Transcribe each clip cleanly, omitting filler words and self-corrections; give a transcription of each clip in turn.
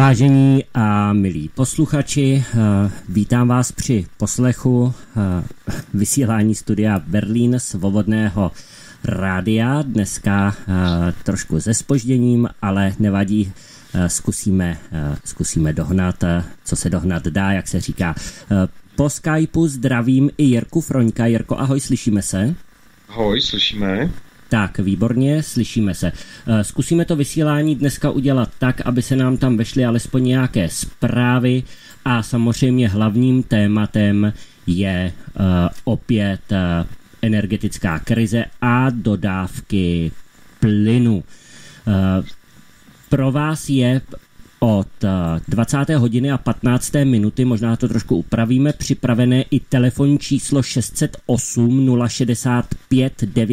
Vážení a milí posluchači, vítám vás při poslechu vysílání studia Berlín Svobodného rádia. Dneska trošku se zpožděním, ale nevadí, zkusíme dohnat, co se dohnat dá, jak se říká. Po Skypeu zdravím i Jirku Froňka. Jirko, ahoj, slyšíme se? Ahoj, slyšíme. Tak, výborně, slyšíme se. Zkusíme to vysílání dneska udělat tak, aby se nám tam vešly alespoň nějaké zprávy a samozřejmě hlavním tématem je opět energetická krize a dodávky plynu. Pro vás je od 20. hodiny a 15. minuty, možná to trošku upravíme, připravené i telefonní číslo 608 065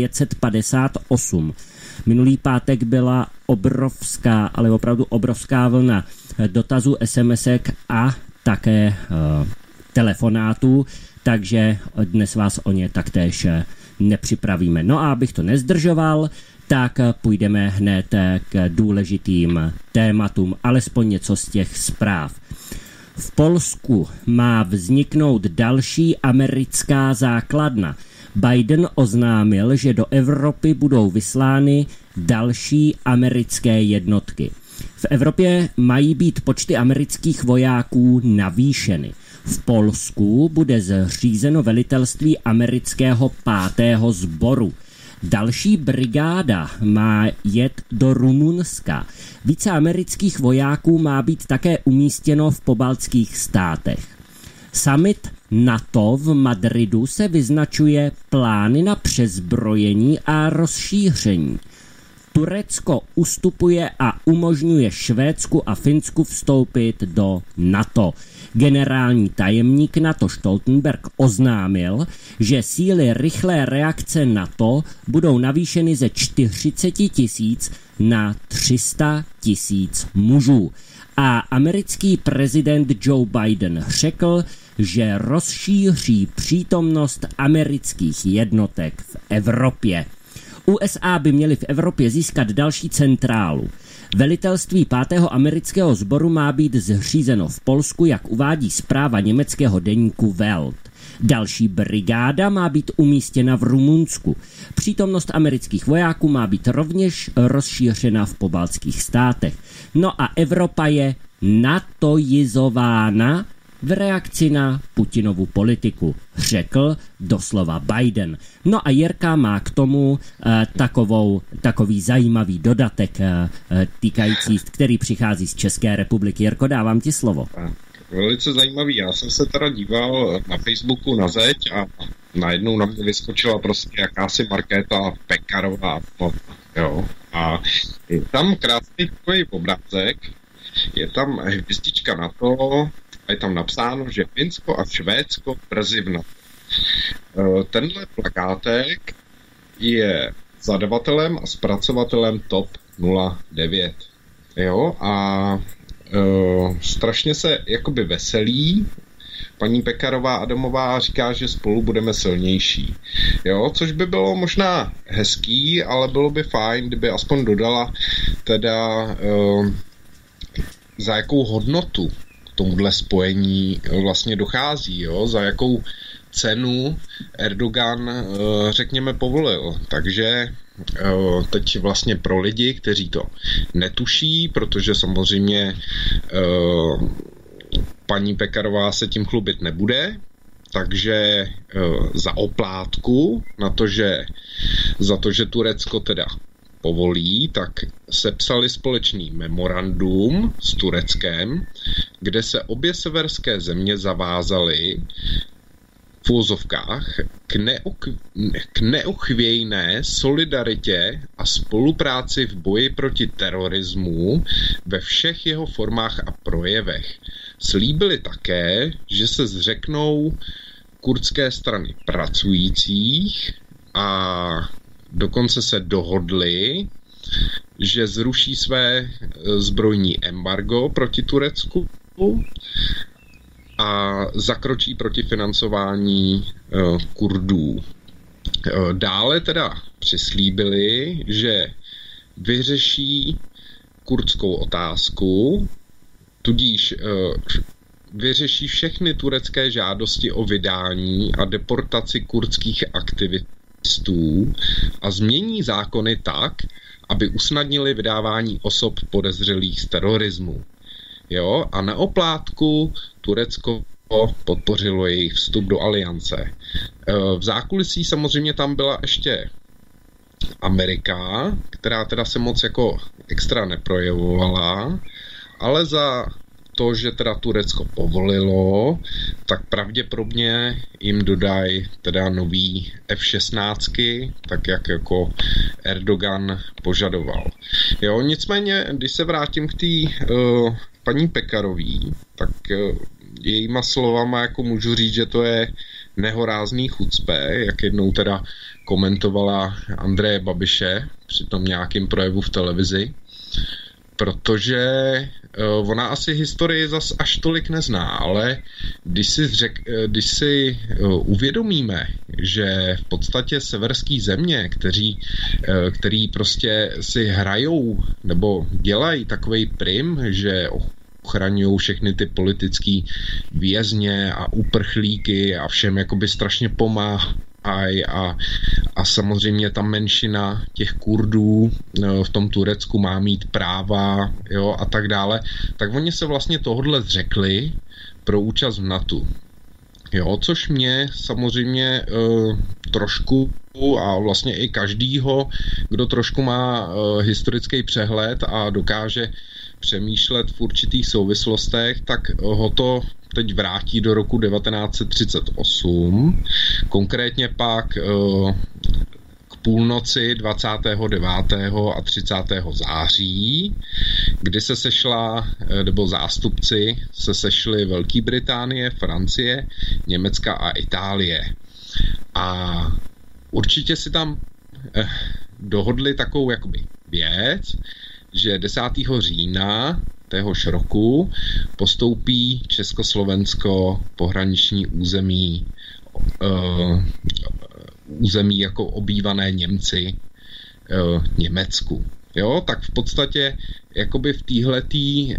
958. Minulý pátek byla obrovská, ale opravdu obrovská vlna dotazů, SMSek a také telefonátů, takže dnes vás o ně taktéž nepřipravíme. No a abych to nezdržoval, tak půjdeme hned k důležitým tématům, alespoň něco z těch zpráv. V Polsku má vzniknout další americká základna. Biden oznámil, že do Evropy budou vyslány další americké jednotky. V Evropě mají být počty amerických vojáků navýšeny. V Polsku bude zřízeno velitelství amerického 5. sboru. Další brigáda má jet do Rumunska. Více amerických vojáků má být také umístěno v pobaltských státech. Summit NATO v Madridu se vyznačuje plány na přezbrojení a rozšíření. Turecko ustupuje a umožňuje Švédsku a Finsku vstoupit do NATO. Generální tajemník NATO Stoltenberg oznámil, že síly rychlé reakce NATO budou navýšeny ze 40 000 na 300 000 mužů. A americký prezident Joe Biden řekl, že rozšíří přítomnost amerických jednotek v Evropě. USA by měly v Evropě získat další centrálu. Velitelství 5. amerického sboru má být zřízeno v Polsku, jak uvádí zpráva německého deníku Welt. Další brigáda má být umístěna v Rumunsku. Přítomnost amerických vojáků má být rovněž rozšířena v pobaltských státech. No a Evropa je natoizována v reakci na Putinovu politiku, řekl doslova Biden. No a Jirka má k tomu takový zajímavý dodatek týkající, který přichází z České republiky. Jirko, dávám ti slovo. Velice zajímavý. Já jsem se teda díval na Facebooku na zeď a najednou na mě vyskočila prostě jakási Markéta Pekarová. Jo. A je tam krásný takový obrázek, je tam hvězdička na to, a je tam napsáno, že Finsko a Švédsko brzy v NATO. Tenhle plakátek je zadavatelem a zpracovatelem TOP 09. Jo, a strašně se jakoby veselí paní Pekarová Adamová říká, že spolu budeme silnější. Jo, což by bylo možná hezký, ale bylo by fajn, kdyby aspoň dodala teda za jakou hodnotu tomuhle spojení vlastně dochází, jo? Za jakou cenu Erdogan, řekněme, povolil. Takže teď vlastně pro lidi, kteří to netuší, protože samozřejmě paní Pekarová se tím chlubit nebude, takže za oplátku za to, že Turecko teda povolí, tak sepsali společný memorandum s Tureckem, kde se obě severské země zavázaly v úzovkách k neochvějné solidaritě a spolupráci v boji proti terorismu ve všech jeho formách a projevech. Slíbili také, že se zřeknou kurdské strany pracujících a dokonce se dohodli, že zruší své zbrojní embargo proti Turecku a zakročí proti financování Kurdů. Dále teda přislíbili, že vyřeší kurdskou otázku tudíž vyřeší všechny turecké žádosti o vydání a deportaci kurdských aktivistů a změní zákony tak, aby usnadnili vydávání osob podezřelých z terorismu. Jo? A na oplátku Turecko podpořilo jejich vstup do aliance. V zákulisí samozřejmě tam byla ještě Amerika, která teda se moc jako extra neprojevovala, ale za to, že teda Turecko povolilo, tak pravděpodobně jim dodají teda nový F-16, tak jak jako Erdogan požadoval. Jo, nicméně, když se vrátím k té paní Pekarový, tak jejíma slovama jako můžu říct, že to je nehorázný chucpe, jak jednou teda komentovala Andreje Babiše při tom nějakém projevu v televizi, protože ona asi historii zas až tolik nezná, ale když si uvědomíme, že v podstatě severský země, který prostě si hrajou nebo dělají takovej prim, že ochraňují všechny ty politický vězně a uprchlíky a všem jakoby strašně pomáhají a samozřejmě ta menšina těch Kurdů v tom Turecku má mít práva, jo, a tak dále, tak oni se vlastně tohodle zřekli pro účast v NATO. Jo, což mě samozřejmě trošku a vlastně i každýho, kdo trošku má historický přehled a dokáže přemýšlet v určitých souvislostech, tak ho to teď vrátí do roku 1938, konkrétně pak k půlnoci 29. a 30. září, kdy se sešla, nebo zástupci se sešli Velké Británie, Francie, Německa a Itálie. A určitě si tam dohodli takovou jakoby věc, že 10. října téhož roku postoupí Československo pohraniční území jako obývané Němci Německu. Jo, tak v podstatě jakoby v téhletý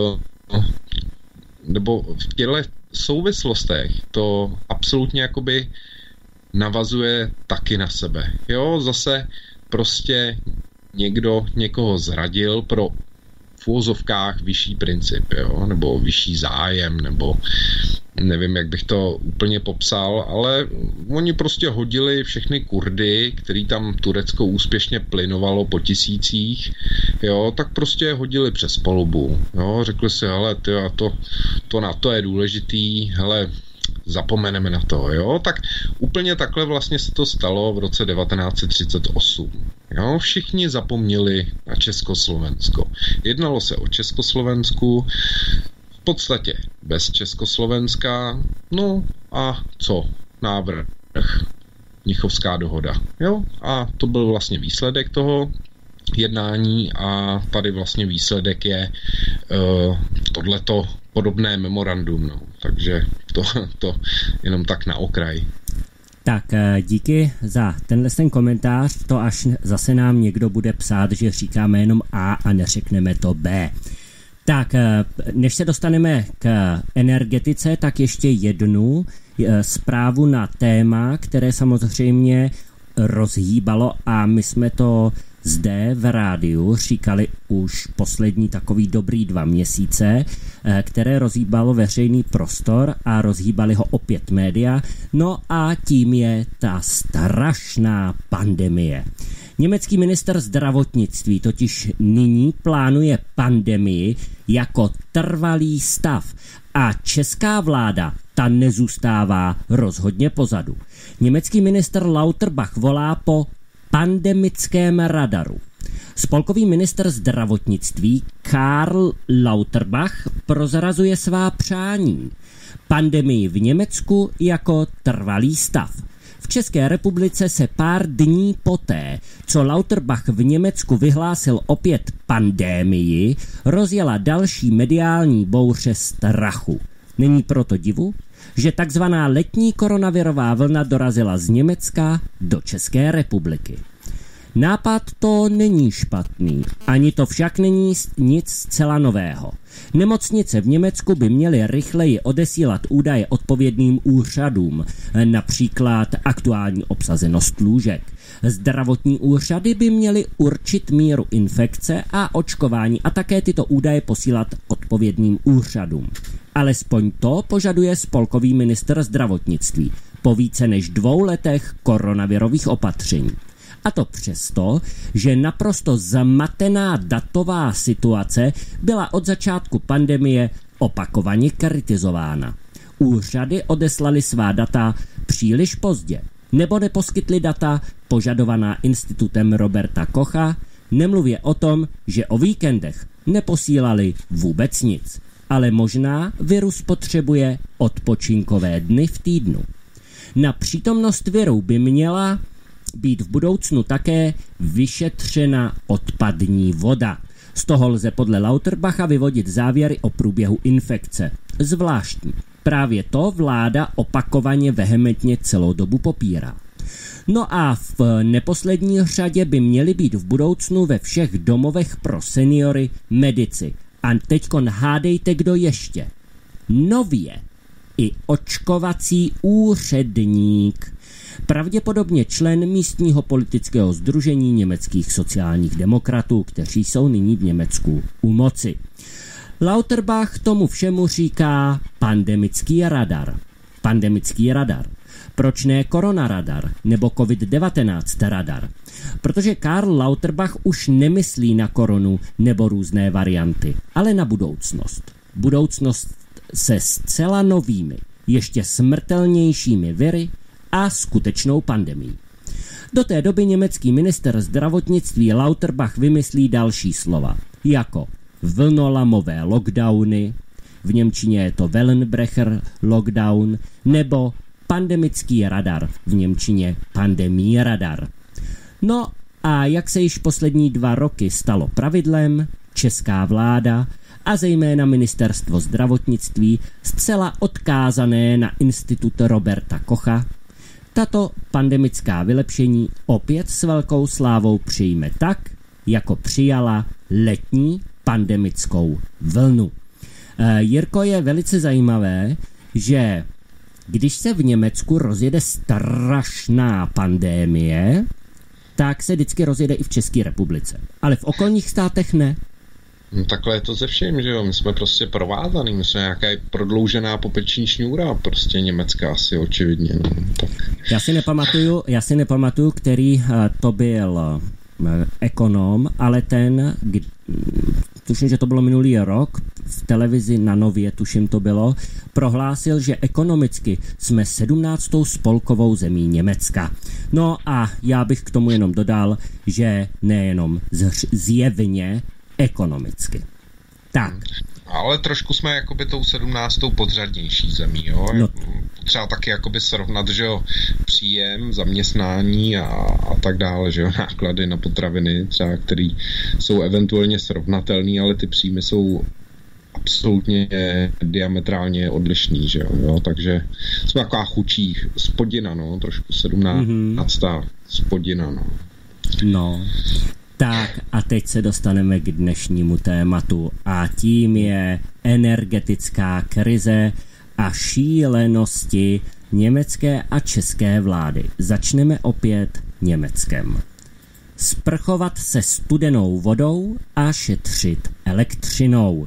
nebo v těchto souvislostech to absolutně jakoby navazuje taky na sebe. Jo, zase prostě někdo někoho zradil pro v uvozovkách vyšší princip, jo? Nebo vyšší zájem, nebo nevím, jak bych to úplně popsal, ale oni prostě hodili všechny Kurdy, který tam Turecko úspěšně plynovalo po tisících, jo, tak prostě hodili přes palubu, jo, řekli si, hele, to na to je důležitý, hele, zapomeneme na to, jo, tak úplně takhle vlastně se to stalo v roce 1938. Jo, všichni zapomněli na Československo. Jednalo se o Československu, v podstatě bez Československa, no a co? Návrh. Mnichovská dohoda. Jo, a to byl vlastně výsledek toho jednání a tady vlastně výsledek je tohleto podobné memorandum, no. Takže to jenom tak na okraj. Tak díky za tenhle komentář, to až zase nám někdo bude psát, že říkáme jenom A a neřekneme to B. Tak, než se dostaneme k energetice, tak ještě jednu zprávu na téma, které samozřejmě rozhýbalo a my jsme to zde v rádiu říkali už poslední takový dobrý 2 měsíce, které rozhýbalo veřejný prostor a rozhýbali ho opět média. No a tím je ta strašná pandemie. Německý ministr zdravotnictví totiž nyní plánuje pandemii jako trvalý stav a česká vláda ta nezůstává rozhodně pozadu. Německý ministr Lauterbach volá po pandemickém radaru. Spolkový ministr zdravotnictví Karl Lauterbach prozrazuje svá přání. Pandemii v Německu jako trvalý stav. V České republice se pár dní poté, co Lauterbach v Německu vyhlásil opět pandemii, rozjela další mediální bouře strachu. Není proto divu, že takzvaná letní koronavirová vlna dorazila z Německa do České republiky. Nápad to není špatný, ani to však není nic zcela nového. Nemocnice v Německu by měly rychleji odesílat údaje odpovědným úřadům, například aktuální obsazenost lůžek. Zdravotní úřady by měly určit míru infekce a očkování a také tyto údaje posílat odpovědným úřadům. Alespoň to požaduje spolkový ministr zdravotnictví po více než 2 letech koronavirových opatření. A to přesto, že naprosto zmatená datová situace byla od začátku pandemie opakovaně kritizována. Úřady odeslaly svá data příliš pozdě, nebo neposkytly data požadovaná institutem Roberta Kocha, nemluvě o tom, že o víkendech neposílali vůbec nic, ale možná virus potřebuje odpočinkové dny v týdnu. Na přítomnost viru by měla být v budoucnu také vyšetřena odpadní voda. Z toho lze podle Lauterbacha vyvodit závěry o průběhu infekce. Zvláštní. Právě to vláda opakovaně vehementně celou dobu popírá. No a v neposlední řadě by měli být v budoucnu ve všech domovech pro seniory medici. A teďkon hádejte, kdo ještě. Nově i očkovací úředník. Pravděpodobně člen místního politického sdružení německých sociálních demokratů, kteří jsou nyní v Německu u moci. Lauterbach tomu všemu říká pandemický radar. Pandemický radar. Proč ne koronaradar nebo COVID-19 radar? Protože Karl Lauterbach už nemyslí na koronu nebo různé varianty, ale na budoucnost. Budoucnost se zcela novými, ještě smrtelnějšími viry a skutečnou pandemií. Do té doby německý ministr zdravotnictví Lauterbach vymyslí další slova, jako vlnolamové lockdowny, v němčině je to Wellenbrecher lockdown, nebo pandemický radar, v němčině pandemie radar. No a jak se již poslední 2 roky stalo pravidlem, česká vláda a zejména ministerstvo zdravotnictví zcela odkázané na institut Roberta Kocha, tato pandemická vylepšení opět s velkou slávou přijme tak, jako přijala letní pandemickou vlnu. Jirko, je velice zajímavé, že když se v Německu rozjede strašná pandémie, tak se vždycky rozjede i v České republice. Ale v okolních státech ne. No, takhle je to ze vším, že jo, my jsme prostě provázaný, my jsme nějaká prodloužená popeční šňůra, prostě německá asi očividně. No, tak. Já si nepamatuju, který to byl ekonom, ale ten, tuším, že to bylo minulý rok, v televizi na Nově, tuším to bylo, prohlásil, že ekonomicky jsme 17. spolkovou zemí Německa. No a já bych k tomu jenom dodal, že nejenom zjevně ekonomicky. Tak. Ale trošku jsme jakoby tou 17. podřadnější zemí, jo? No. Třeba taky jakoby srovnat, že jo, příjem, zaměstnání a tak dále, že jo, náklady na potraviny třeba, které jsou eventuálně srovnatelné, ale ty příjmy jsou absolutně diametrálně odlišný, že jo, takže jsme taková chučí spodina, no, trošku 17. spodina, no. No. Tak a teď se dostaneme k dnešnímu tématu a tím je energetická krize a šílenosti německé a české vlády. Začneme opět Německem. Sprchovat se studenou vodou a šetřit elektřinou.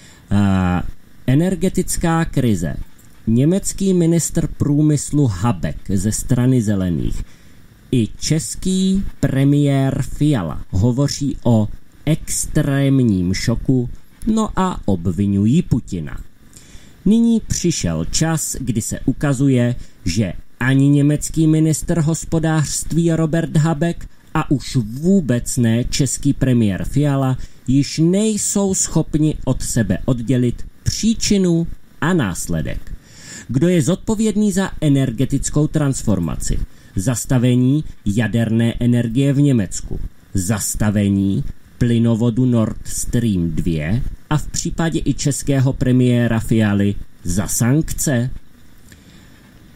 Energetická krize. Německý ministr průmyslu Habeck ze strany zelených i český premiér Fiala hovoří o extrémním šoku, no a obvinují Putina. Nyní přišel čas, kdy se ukazuje, že ani německý ministr hospodářství Robert Habeck a už vůbec ne český premiér Fiala již nejsou schopni od sebe oddělit příčinu a následek. Kdo je zodpovědný za energetickou transformaci? Zastavení jaderné energie v Německu, zastavení plynovodu Nord Stream 2 a v případě i českého premiéra Fialy za sankce.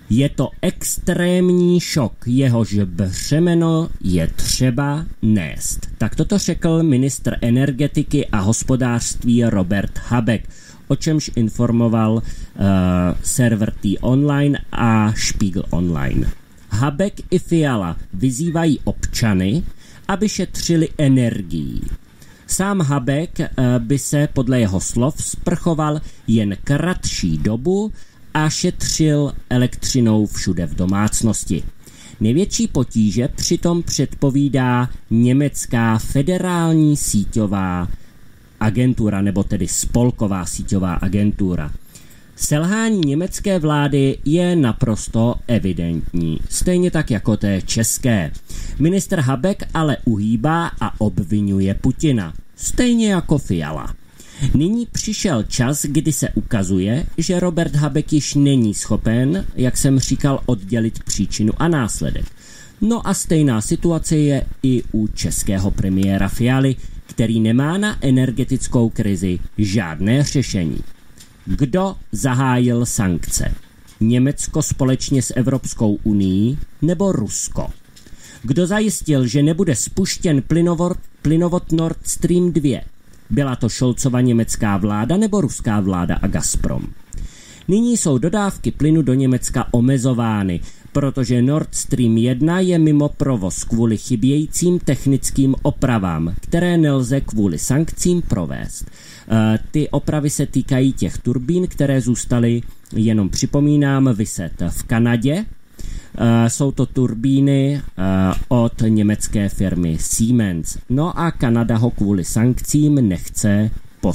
Je to extrémní šok, jehož břemeno je třeba nést. Tak toto řekl ministr energetiky a hospodářství Robert Habeck, o čemž informoval server T-Online a Spiegel Online. Habeck i Fiala vyzývají občany, aby šetřili energií. Sám Habeck by se podle jeho slov sprchoval jen kratší dobu a šetřil elektřinou všude v domácnosti. Největší potíže přitom předpovídá německá federální síťová agentura, nebo tedy spolková síťová agentura. Selhání německé vlády je naprosto evidentní, stejně tak jako té české. Ministr Habeck ale uhýbá a obvinuje Putina, stejně jako Fiala. Nyní přišel čas, kdy se ukazuje, že Robert Habeck již není schopen, jak jsem říkal, oddělit příčinu a následek. No a stejná situace je i u českého premiéra Fialy, který nemá na energetickou krizi žádné řešení. Kdo zahájil sankce? Německo společně s Evropskou unií nebo Rusko? Kdo zajistil, že nebude spuštěn plynovod Nord Stream 2? Byla to Scholzova německá vláda nebo ruská vláda a Gazprom? Nyní jsou dodávky plynu do Německa omezovány, protože Nord Stream 1 je mimo provoz kvůli chybějícím technickým opravám, které nelze kvůli sankcím provést. Ty opravy se týkají těch turbín, které zůstaly, jenom připomínám, viset v Kanadě. Jsou to turbíny od německé firmy Siemens. No a Kanada ho kvůli sankcím nechce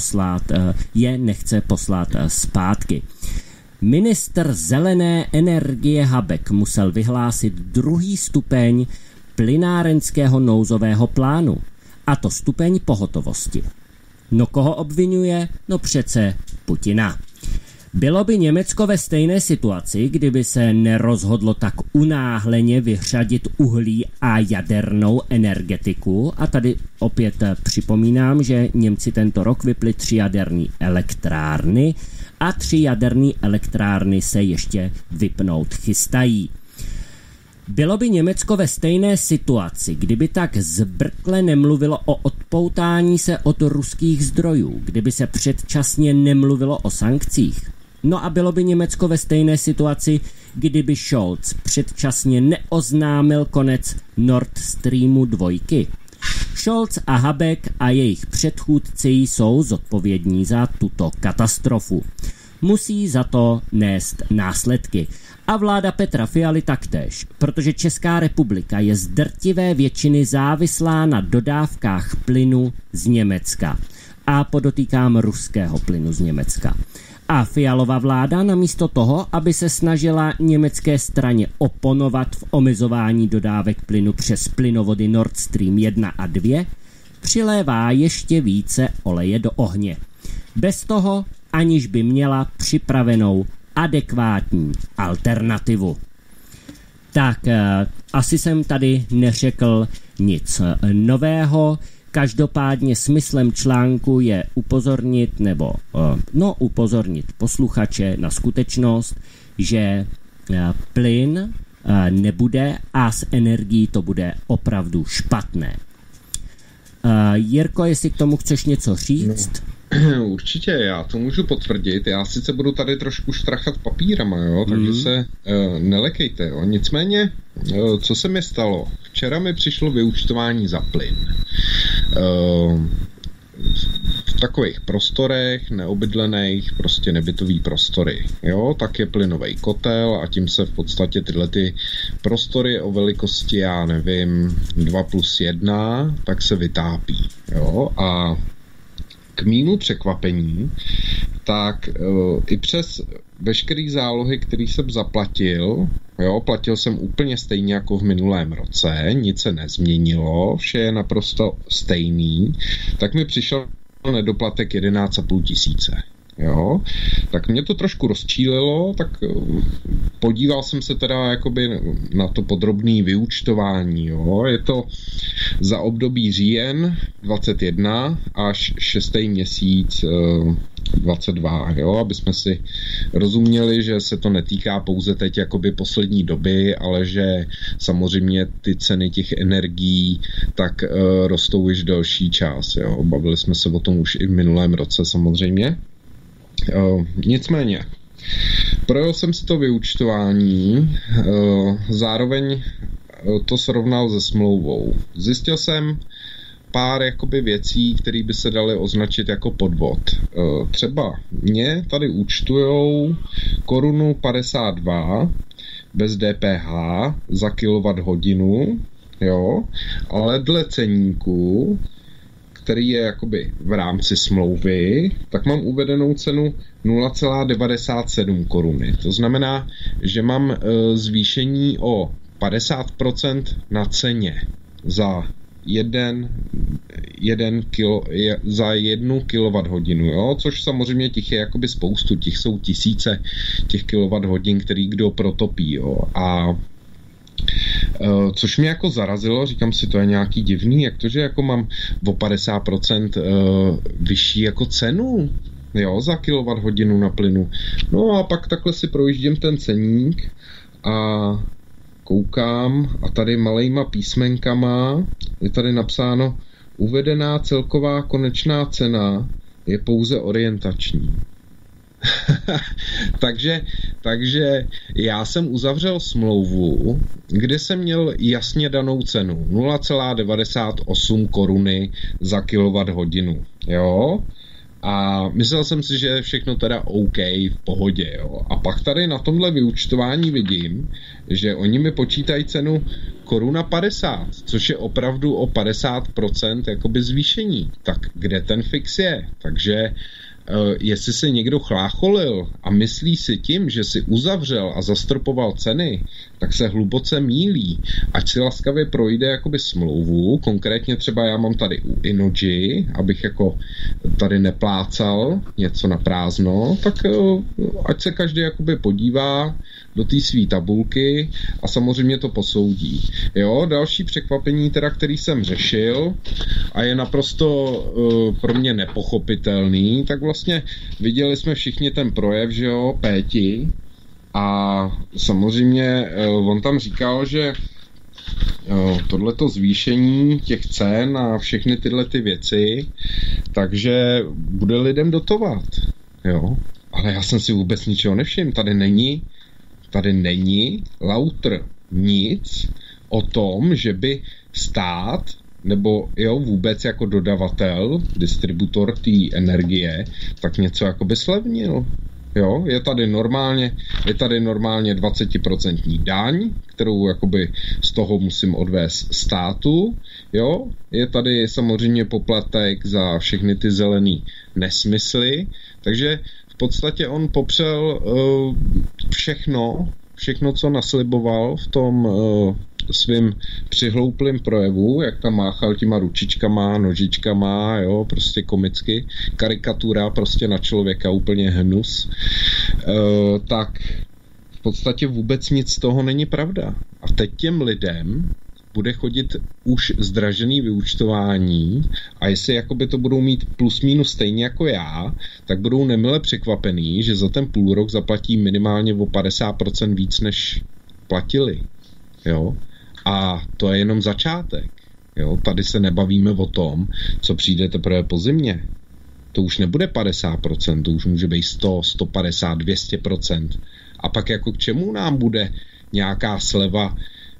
poslat zpátky. Ministr zelené energie Habeck musel vyhlásit 2. stupeň plynárenského nouzového plánu, a to stupeň pohotovosti. No koho obvinuje? No přece Putina. Bylo by Německo ve stejné situaci, kdyby se nerozhodlo tak unáhleně vyřadit uhlí a jadernou energetiku. A tady opět připomínám, že Němci tento rok vypli 3 jaderné elektrárny a 3 jaderné elektrárny se ještě vypnout chystají. Bylo by Německo ve stejné situaci, kdyby tak zbrkle nemluvilo o odpoutání se od ruských zdrojů, kdyby se předčasně nemluvilo o sankcích. No a bylo by Německo ve stejné situaci, kdyby Scholz předčasně neoznámil konec Nord Streamu 2. Scholz a Habeck a jejich předchůdci jsou zodpovědní za tuto katastrofu. Musí za to nést následky. A vláda Petra Fialy taktéž, protože Česká republika je z drtivé většiny závislá na dodávkách plynu z Německa. A podotýkám ruského plynu z Německa. A Fialova vláda namísto toho, aby se snažila německé straně oponovat v omezování dodávek plynu přes plynovody Nord Stream 1 a 2, přilévá ještě více oleje do ohně. Bez toho, aniž by měla připravenou adekvátní alternativu. Tak, asi jsem tady neřekl nic nového. Každopádně smyslem článku je upozornit posluchače na skutečnost, že plyn nebude a s energií to bude opravdu špatné. Jirko, jestli k tomu chceš něco říct? Určitě, já to můžu potvrdit. Já sice budu tady trošku štrachat papírama, jo, takže se nelekejte, jo. Nicméně, co se mi stalo? Včera mi přišlo vyúčtování za plyn. V takových prostorech, neobydlených, prostě nebytový prostory. Jo, tak je plynový kotel a tím se v podstatě tyhle ty prostory o velikosti, já nevím, 2+1, tak se vytápí. Jo, a k mému překvapení, tak i přes veškerý zálohy, který jsem zaplatil, jo, platil jsem úplně stejně jako v minulém roce, nic se nezměnilo, vše je naprosto stejný, tak mi přišel nedoplatek 11,5 tisíce. Jo, tak mě to trošku rozčílilo, tak podíval jsem se teda jakoby na to podrobné vyúčtování, jo, je to za období říjen 21 až 6. měsíc 22, jo, aby jsme si rozuměli, že se to netýká pouze teď jakoby poslední doby, ale že samozřejmě ty ceny těch energií tak rostou již delší čas, jo. Bavili jsme se o tom už i v minulém roce samozřejmě. Nicméně, projel jsem si to vyúčtování, zároveň to srovnal se smlouvou. Zjistil jsem pár jakoby věcí, které by se daly označit jako podvod. Třeba mě tady účtujou korunu 52 bez DPH za kilowatthodinu, jo, ale dle ceníku, který je jakoby v rámci smlouvy, tak mám uvedenou cenu 0,97 koruny. To znamená, že mám zvýšení o 50% na ceně za za 1 kWh, jo? Což samozřejmě těch je jakoby spoustu, těch jsou tisíce těch kWh, který kdo protopí, jo? A což mě jako zarazilo, říkám si, to je nějaký divný, jak to, že jako mám o 50% vyšší jako cenu, jo, za kWh na plynu. No a pak takhle si projíždím ten ceník a koukám a tady malejma písmenkama je tady napsáno: uvedená celková konečná cena je pouze orientační. takže já jsem uzavřel smlouvu, kde jsem měl jasně danou cenu 0,98 koruny za kilowatthodinu, jo? A myslel jsem si, že je všechno teda OK, v pohodě, jo. A pak tady na tomhle vyúčtování vidím, že oni mi počítají cenu koruna 50, což je opravdu o 50% jakoby zvýšení. Tak kde ten fix je? Takže jestli se někdo chlácholil a myslí si tím, že si uzavřel a zastropoval ceny, tak se hluboce mýlí. Ať si laskavě projde jakoby smlouvu, konkrétně třeba já mám tady u Innogy, abych jako tady neplácal něco na prázdno, tak ať se každý jakoby podívá do té své tabulky a samozřejmě to posoudí. Jo, další překvapení teda, který jsem řešil a je naprosto pro mě nepochopitelný, tak vlastně viděli jsme všichni ten projev, že jo, Péti, a samozřejmě on tam říkal, že tohleto zvýšení těch cen a všechny tyhle ty věci, takže bude lidem dotovat, jo. Ale já jsem si vůbec ničeho nevšiml, tady není lautr nic o tom, že by stát nebo jo, vůbec jako dodavatel, distributor té energie, tak něco jakoby slevnil. Jo, je tady normálně 20% daň, kterou jakoby z toho musím odvést státu, jo, je tady samozřejmě poplatek za všechny ty zelený nesmysly, takže v podstatě on popřel všechno, co nasliboval v tom svým přihlouplým projevu, jak tam máchal těma ručičkama, nožičkama, jo, prostě komicky, karikatura prostě na člověka, úplně hnus, tak v podstatě vůbec nic z toho není pravda. A teď těm lidem bude chodit už zdražený vyúčtování a jestli jakoby to budou mít plus minus stejně jako já, tak budou nemile překvapený, že za ten půl rok zaplatí minimálně o 50% víc, než platili. Jo? A to je jenom začátek. Jo? Tady se nebavíme o tom, co přijde teprve po zimě. To už nebude 50%, to už může být 100, 150, 200%. A pak jako k čemu nám bude nějaká sleva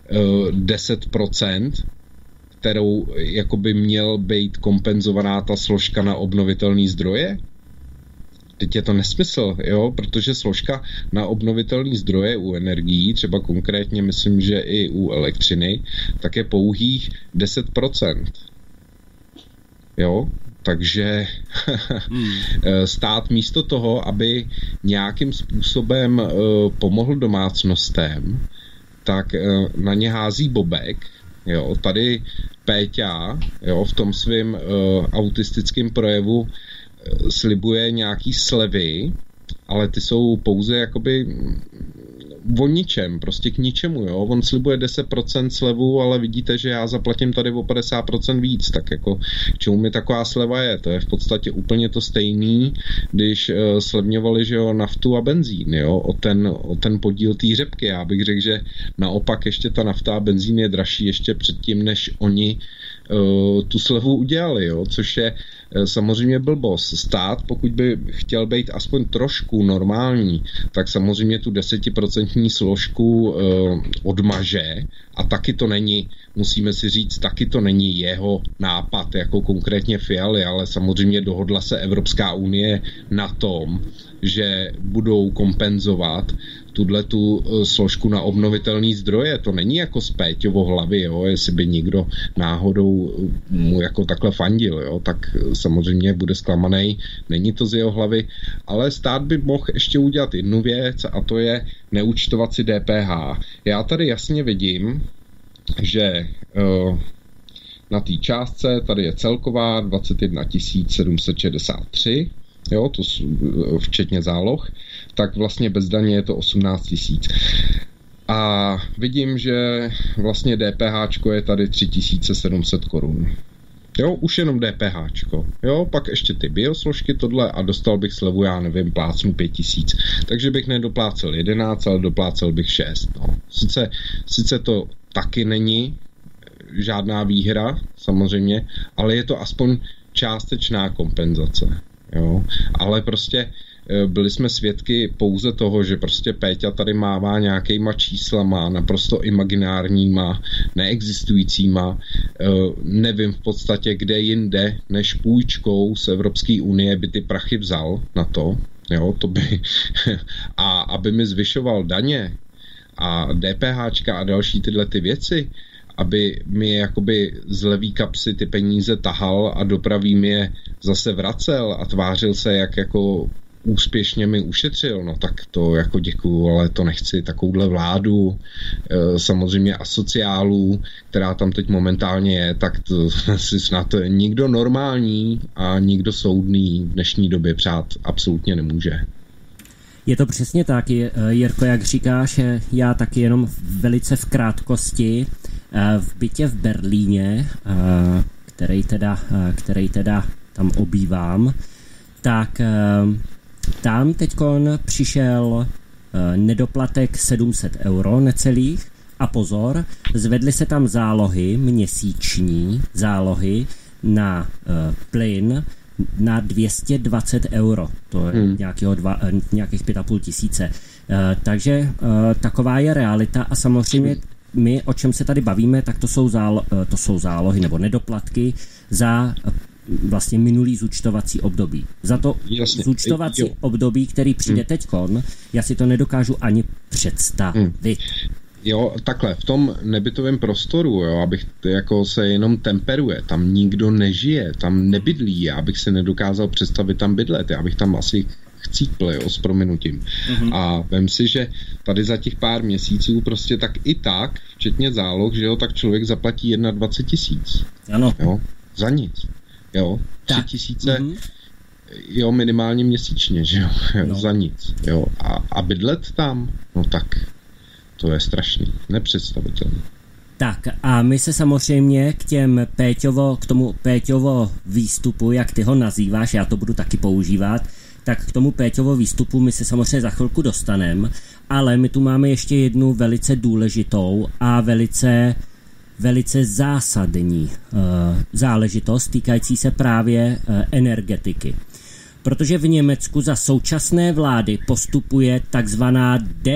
10%, kterou jako by měl být kompenzovaná ta složka na obnovitelné zdroje? Teď je to nesmysl, jo, protože složka na obnovitelné zdroje u energií, třeba konkrétně myslím, že i u elektřiny, tak je pouhých 10%. Jo, takže stát místo toho, aby nějakým způsobem pomohl domácnostem, tak na ně hází bobek. Jo, tady Péťa, jo, v tom svém autistickém projevu slibuje nějaký slevy, ale ty jsou pouze jakoby o ničem, prostě k ničemu, jo. On slibuje 10% slevu, ale vidíte, že já zaplatím tady o 50% víc, tak jako čemu mi taková sleva je? To je v podstatě úplně to stejný, když slevňovali, že jo, naftu a benzín, jo, o ten podíl té řepky. Já bych řekl, že naopak ještě ta nafta a benzín je dražší ještě předtím, než oni tu slevu udělali, jo, což je samozřejmě blbost. Stát, pokud by chtěl být aspoň trošku normální, tak samozřejmě tu 10% složku odmaže a taky to není, musíme si říct, taky to není jeho nápad, jako konkrétně Fialy, ale samozřejmě dohodla se Evropská unie na tom, že budou kompenzovat tu složku na obnovitelné zdroje. To není jako z Péťovo hlavy, jo? Jestli by někdo náhodou mu jako takhle fandil, jo? Tak samozřejmě bude zklamaný, není to z jeho hlavy, ale stát by mohl ještě udělat jednu věc a to je neúčtovat si DPH. Já tady jasně vidím, že na té částce tady je celková 21 763, jo, to včetně záloh, tak vlastně bez daně je to 18 000. A vidím, že vlastně DPHčko je tady 3700 korun. Jo, už jenom DPHčko. Jo, pak ještě ty biosložky tohle a dostal bych slevu, já nevím, plácnu 5000. Takže bych nedoplácel 11, ale doplácel bych 6. No. Sice to taky není žádná výhra, samozřejmě, ale je to aspoň částečná kompenzace. Jo, ale prostě byli jsme svědky pouze toho, že prostě Péťa tady mává nějakýma číslama, naprosto imaginárníma, neexistujícíma, nevím v podstatě kde jinde, než půjčkou z Evropské unie by ty prachy vzal na to, jo, to by, a aby mi zvyšoval daně a DPHčka a další tyhle ty věci, aby mi jakoby z levý kapsy ty peníze tahal a dopraví mi je zase vracel a tvářil se, jak jako úspěšně mi ušetřil, no tak to jako děkuju, ale to nechci, takovouhle vládu, samozřejmě asociálů, která tam teď momentálně je, tak to si snad nikdo normální a nikdo soudný v dnešní době přát absolutně nemůže. Je to přesně tak, Jirko, jak říkáš, já taky jenom velice v krátkosti v bytě v Berlíně, který teda tam obývám, tak tam teďkon přišel nedoplatek 700 euro necelých a pozor, zvedly se tam zálohy, měsíční zálohy na plyn na 220 euro, to je nějakých 5,5 tisíce. Takže taková je realita a samozřejmě my, o čem se tady bavíme, tak to jsou zálohy nebo nedoplatky za vlastně minulý zúčtovací období. Za to zúčtovací období, který přijde teďkon, já si to nedokážu ani představit. Jo, takhle, v tom nebytovém prostoru, jo, abych jako se jenom temperuje, tam nikdo nežije, tam nebydlí, já bych se nedokázal představit tam bydlet, já bych tam asi chcípl, jo, s prominutím. A vem si, že tady za těch pár měsíců prostě tak i tak, včetně záloh, že jo, tak člověk zaplatí 21 000. Ano. Jo, za nic. Jo, 3 000 jo, minimálně měsíčně, že jo, no. Za nic, jo. A bydlet tam, no tak to je strašný, nepředstavitelný. Tak a my se samozřejmě k tomu Péťovo výstupu, jak ty ho nazýváš, já to budu taky používat, tak k tomu Péťovo výstupu my se samozřejmě za chvilku dostaneme, ale my tu máme ještě jednu velice důležitou a velice zásadní záležitost týkající se právě energetiky. Protože v Německu za současné vlády postupuje takzvaná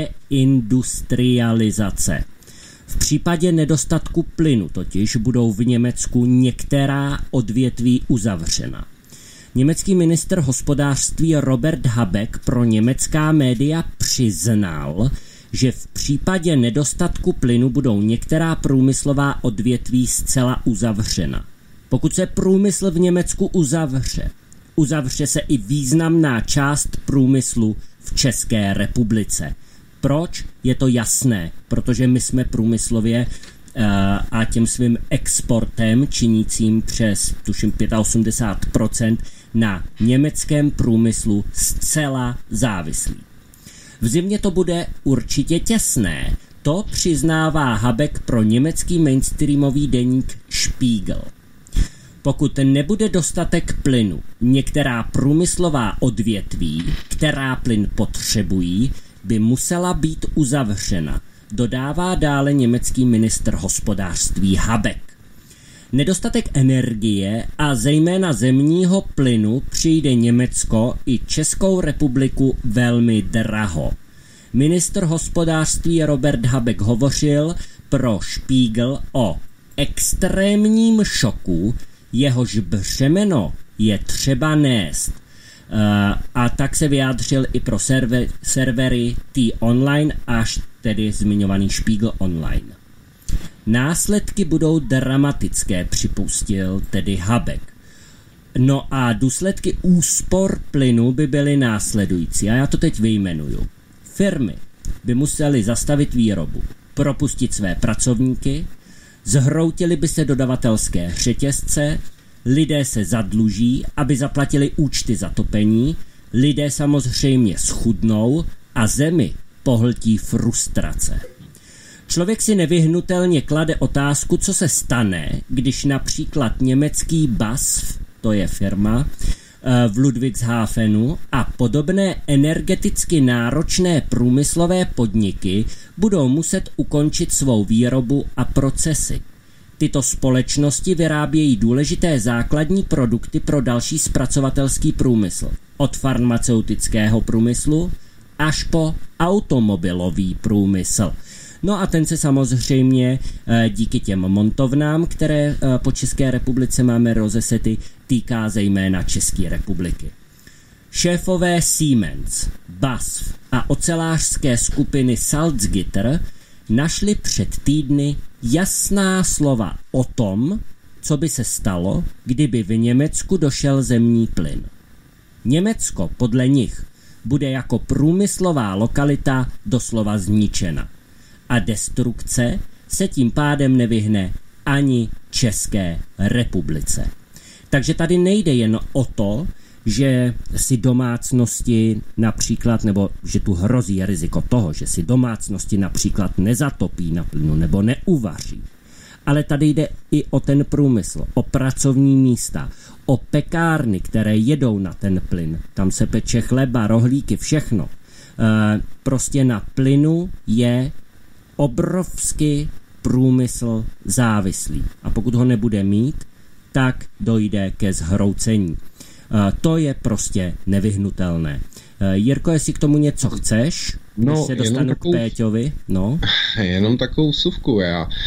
deindustrializace. V případě nedostatku plynu totiž budou v Německu některá odvětví uzavřena. Německý ministr hospodářství Robert Habeck pro německá média přiznal, že v případě nedostatku plynu budou některá průmyslová odvětví zcela uzavřena. Pokud se průmysl v Německu uzavře se i významná část průmyslu v České republice. Proč? Je to jasné, protože my jsme průmyslově a tím svým exportem činícím přes tuším 85% na německém průmyslu zcela závislí. V zimě to bude určitě těsné. To přiznává Habeck pro německý mainstreamový deník Spiegel. Pokud nebude dostatek plynu, některá průmyslová odvětví, která plyn potřebují, by musela být uzavřena, dodává dále německý ministr hospodářství Habeck. Nedostatek energie a zejména zemního plynu přijde Německo i Českou republiku velmi draho. Ministr hospodářství Robert Habeck hovořil pro Spiegel o extrémním šoku, jehož břemeno je třeba nést. A tak se vyjádřil i pro servery T-Online, až tedy zmiňovaný Spiegel Online. Následky budou dramatické, připustil tedy Habeck. No a důsledky úspor plynu by byly následující. A já to teď vyjmenuju. Firmy by musely zastavit výrobu, propustit své pracovníky, zhroutily by se dodavatelské řetězce, lidé se zadluží, aby zaplatili účty za topení, lidé samozřejmě schudnou a zemi pohltí frustrace. Člověk si nevyhnutelně klade otázku, co se stane, když například německý BASF, to je firma, v Ludwigshafenu a podobné energeticky náročné průmyslové podniky budou muset ukončit svou výrobu a procesy. Tyto společnosti vyrábějí důležité základní produkty pro další zpracovatelský průmysl. Od farmaceutického průmyslu až po automobilový průmysl. No a ten se samozřejmě díky těm montovnám, které po České republice máme rozesety, týká zejména České republiky. Šéfové Siemens, BASF a ocelářské skupiny Salzgitter našli před týdny jasná slova o tom, co by se stalo, kdyby v Německu došel zemní plyn. Německo podle nich bude jako průmyslová lokalita doslova zničena. A destrukce se tím pádem nevyhne ani České republice. Takže tady nejde jen o to, že si domácnosti například, nebo že tu hrozí riziko toho, že si domácnosti například nezatopí na plynu nebo neuvaří. Ale tady jde i o ten průmysl, o pracovní místa, o pekárny, které jedou na ten plyn. Tam se peče chleba, rohlíky, všechno. Prostě na plynu je obrovský průmysl závislý. A pokud ho nebude mít, tak dojde ke zhroucení. To je prostě nevyhnutelné. Jirko, jestli k tomu něco chceš, když se dostanu k Péťovi. No. Jenom takovou vsuvku.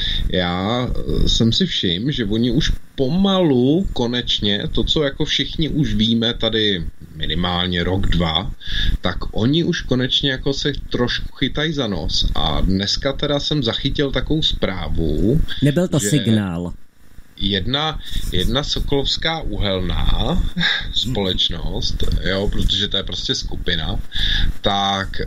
Já jsem si všiml, že oni už pomalu konečně, to, co jako všichni už víme tady minimálně rok, dva, tak oni už konečně jako se trošku chytají za nos. A dneska teda jsem zachytil takovou zprávu. Nebyl to signál. Jedna sokolovská uhelná společnost, jo, protože to je prostě skupina, tak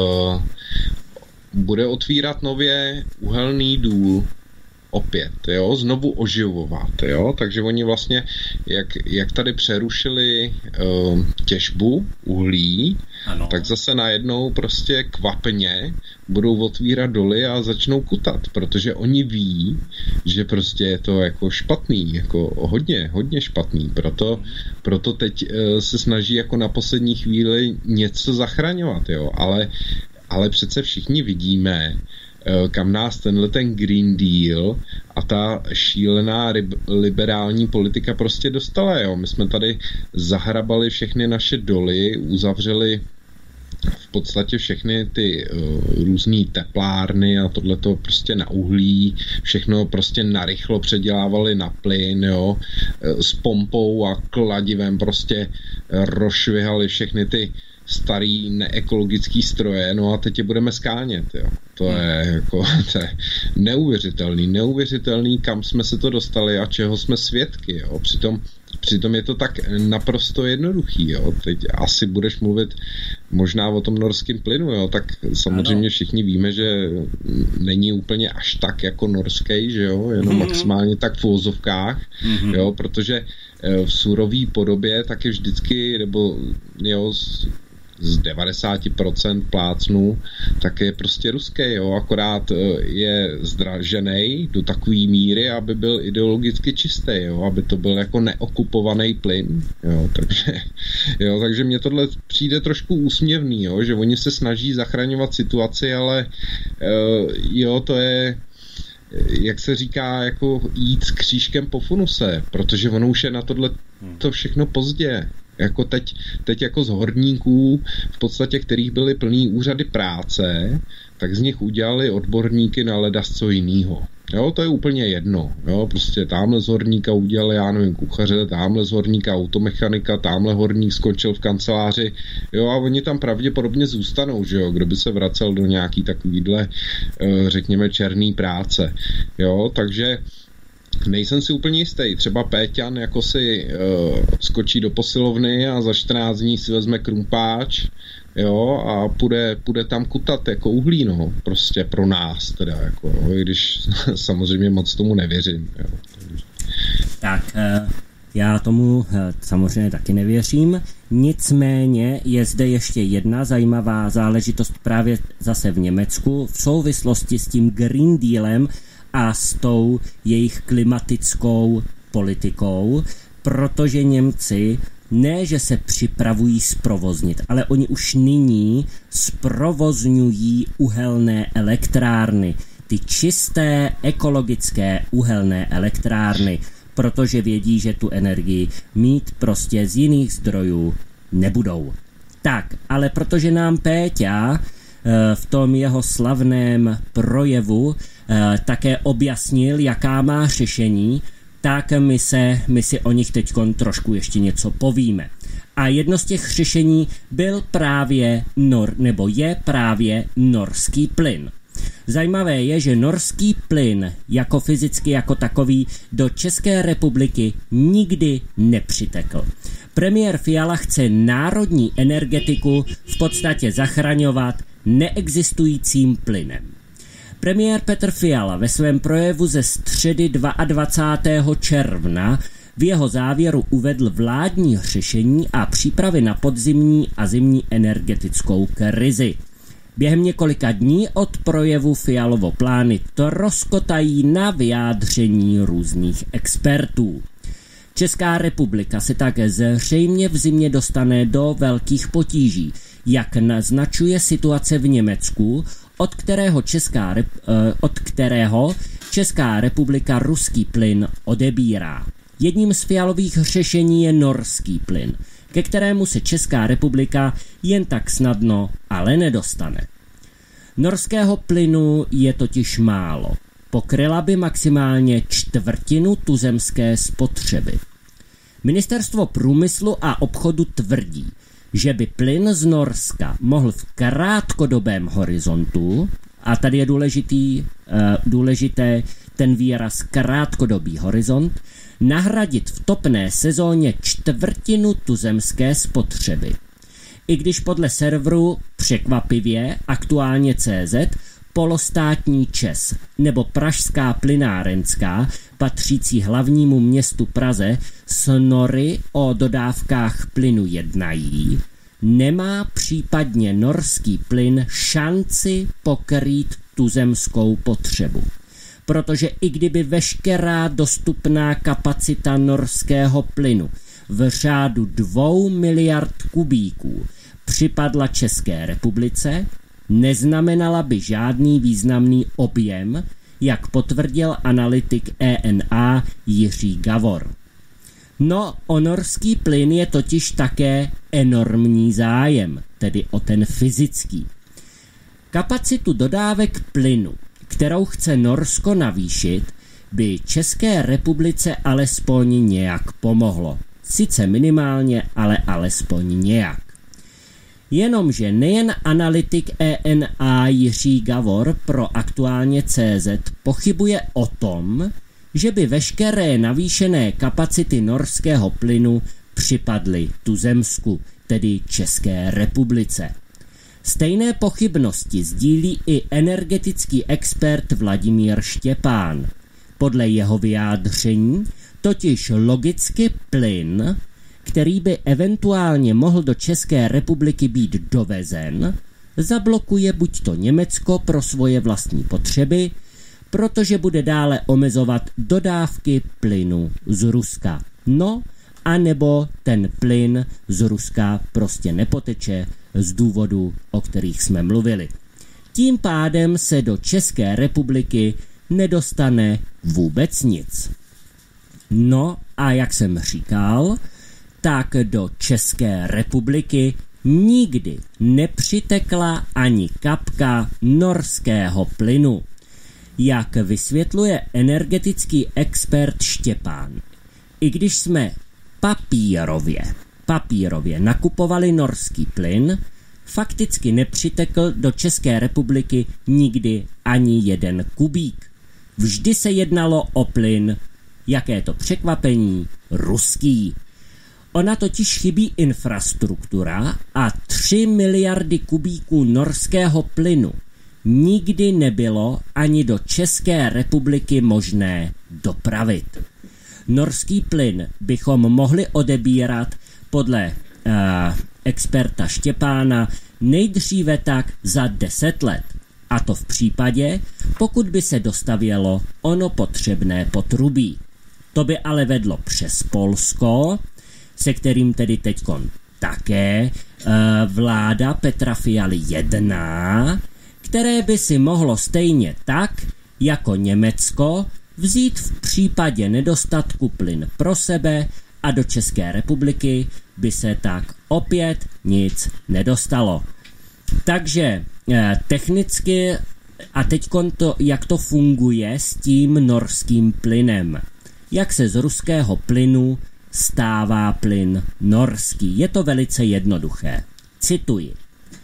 bude otvírat nově uhelný důl opět, jo, znovu oživovat, jo, takže oni vlastně, jak tady přerušili těžbu uhlí, ano, tak zase najednou prostě kvapně budou otvírat doly a začnou kutat, protože oni ví, že prostě je to jako špatný, jako hodně špatný, proto teď se snaží jako na poslední chvíli něco zachraňovat, jo, ale přece všichni vidíme, kam nás ten Green Deal a ta šílená liberální politika prostě dostala, jo. My jsme tady zahrabali všechny naše doly, uzavřeli v podstatě všechny ty různý teplárny a tohleto prostě na uhlí, všechno prostě narychlo předělávali na plyn, jo, s pompou a kladivem prostě rozšvihali všechny ty starý neekologický stroje, no a teď je budeme skánět, jo. To je neuvěřitelný, kam jsme se to dostali a čeho jsme svědky, jo. Přitom je to tak naprosto jednoduchý, jo. Teď asi budeš mluvit možná o tom norském plynu, jo, tak samozřejmě všichni víme, že není úplně až tak jako norský, že jo, jenom maximálně tak v uvozovkách, jo, protože v surové podobě taky vždycky, nebo jo, z 90% plácnu, tak je prostě ruský, jo, akorát je zdražený do takové míry, aby byl ideologicky čistý, jo, aby to byl jako neokupovaný plyn, jo, takže mně tohle přijde trošku úsměvný, jo, že oni se snaží zachraňovat situaci, ale jo, to je, jak se říká, jako jít s křížkem po funuse, protože ono už je na tohle to všechno pozdě. Jako teď jako z horníků, v podstatě kterých byly plný úřady práce, tak z nich udělali odborníky na ledasco jinýho. Jo, to je úplně jedno. Jo, prostě tamhle z horníka udělali, já nevím, kuchaře, tamhle z horníka automechanika, tamhle horník skončil v kanceláři. Jo, a oni tam pravděpodobně zůstanou, že jo, kdo by se vracel do nějaký takovýhle, řekněme, černý práce. Jo, takže nejsem si úplně jistý. Třeba Péťan jako si skočí do posilovny a za 14 dní si vezme krumpáč, jo, a půjde tam kutat jako uhlí, no, prostě pro nás teda, jako, jo, i když samozřejmě moc tomu nevěřím, jo. Tak já tomu samozřejmě taky nevěřím, nicméně je zde ještě jedna zajímavá záležitost právě zase v Německu v souvislosti s tím Green Dealem a s tou jejich klimatickou politikou, protože Němci ne, že se připravují zprovoznit, ale oni už nyní zprovozňují uhelné elektrárny, ty čisté ekologické uhelné elektrárny, protože vědí, že tu energii mít prostě z jiných zdrojů nebudou. Tak, ale protože nám Péťa v tom jeho slavném projevu také objasnil, jaká má řešení, tak my si o nich teď trošku ještě něco povíme. A jedno z těch řešení byl právě je právě norský plyn. Zajímavé je, že norský plyn jako fyzicky jako takový do České republiky nikdy nepřitekl. Premiér Fiala chce národní energetiku v podstatě zachraňovat neexistujícím plynem. Premiér Petr Fiala ve svém projevu ze středy 22. června v jeho závěru uvedl vládní řešení a přípravy na podzimní a zimní energetickou krizi. Během několika dní od projevu Fialovo plány troskotají na vyjádření různých expertů. Česká republika se tak zřejmě v zimě dostane do velkých potíží, jak naznačuje situace v Německu, od kterého Česká republika ruský plyn odebírá. Jedním z Fialových řešení je norský plyn, ke kterému se Česká republika jen tak snadno ale nedostane. Norského plynu je totiž málo. Pokryla by maximálně 1/4 tuzemské spotřeby. Ministerstvo průmyslu a obchodu tvrdí, že by plyn z Norska mohl v krátkodobém horizontu, a tady je důležité ten výraz krátkodobý horizont, nahradit v topné sezóně 1/4 tuzemské spotřeby. I když podle serveru překvapivě aktuálně CZ polostátní ČEZ nebo Pražská plynárenská, patřící hlavnímu městu Praze, s Nory o dodávkách plynu jednají, nemá případně norský plyn šanci pokrýt tuzemskou potřebu. Protože i kdyby veškerá dostupná kapacita norského plynu v řádu 2 miliard kubíků připadla České republice, neznamenala by žádný významný objem, jak potvrdil analytik ENA Jiří Gavor. No, o norský plyn je totiž také enormní zájem, tedy o ten fyzický. Kapacitu dodávek plynu, kterou chce Norsko navýšit, by České republice alespoň nějak pomohlo. Sice minimálně, ale alespoň nějak. Jenomže nejen analytik ENA Jiří Gavor pro aktuálně CZ pochybuje o tom, že by veškeré navýšené kapacity norského plynu připadly tuzemsku, tedy České republice. Stejné pochybnosti sdílí i energetický expert Vladimír Štěpán. Podle jeho vyjádření totiž logicky plyn, který by eventuálně mohl do České republiky být dovezen, zablokuje buď to Německo pro svoje vlastní potřeby, protože bude dále omezovat dodávky plynu z Ruska. No, anebo ten plyn z Ruska prostě nepoteče z důvodu, o kterých jsme mluvili. Tím pádem se do České republiky nedostane vůbec nic. No a jak jsem říkal, tak do České republiky nikdy nepřitekla ani kapka norského plynu. Jak vysvětluje energetický expert Štěpán, i když jsme papírově nakupovali norský plyn, fakticky nepřitekl do České republiky nikdy ani jeden kubík. Vždy se jednalo o plyn, jaké to překvapení, ruský. Ona totiž chybí infrastruktura a 3 miliardy kubíků norského plynu nikdy nebylo ani do České republiky možné dopravit. Norský plyn bychom mohli odebírat podle experta Štěpána nejdříve tak za 10 let. A to v případě, pokud by se dostavělo ono potřebné potrubí. To by ale vedlo přes Polsko, se kterým tedy teďkon také vláda Petra Fialy jedná, které by si mohlo stejně tak, jako Německo, vzít v případě nedostatku plyn pro sebe a do České republiky by se tak opět nic nedostalo. Takže technicky a teďkon to, jak to funguje s tím norským plynem. Jak se z ruského plynu stává plyn norský. Je to velice jednoduché. Cituji.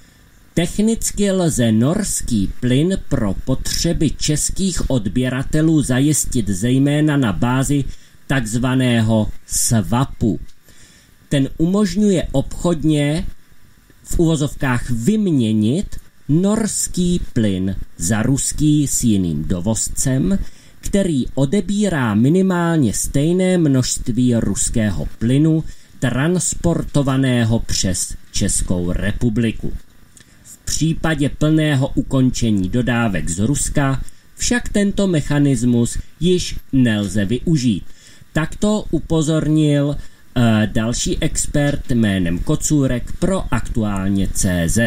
Technicky lze norský plyn pro potřeby českých odběratelů zajistit zejména na bázi takzvaného swapu. Ten umožňuje obchodně v uvozovkách vyměnit norský plyn za ruský s jiným dovozcem, který odebírá minimálně stejné množství ruského plynu transportovaného přes Českou republiku. V případě plného ukončení dodávek z Ruska však tento mechanismus již nelze využít. Takto upozornil další expert jménem Kocůrek pro Aktuálně CZ.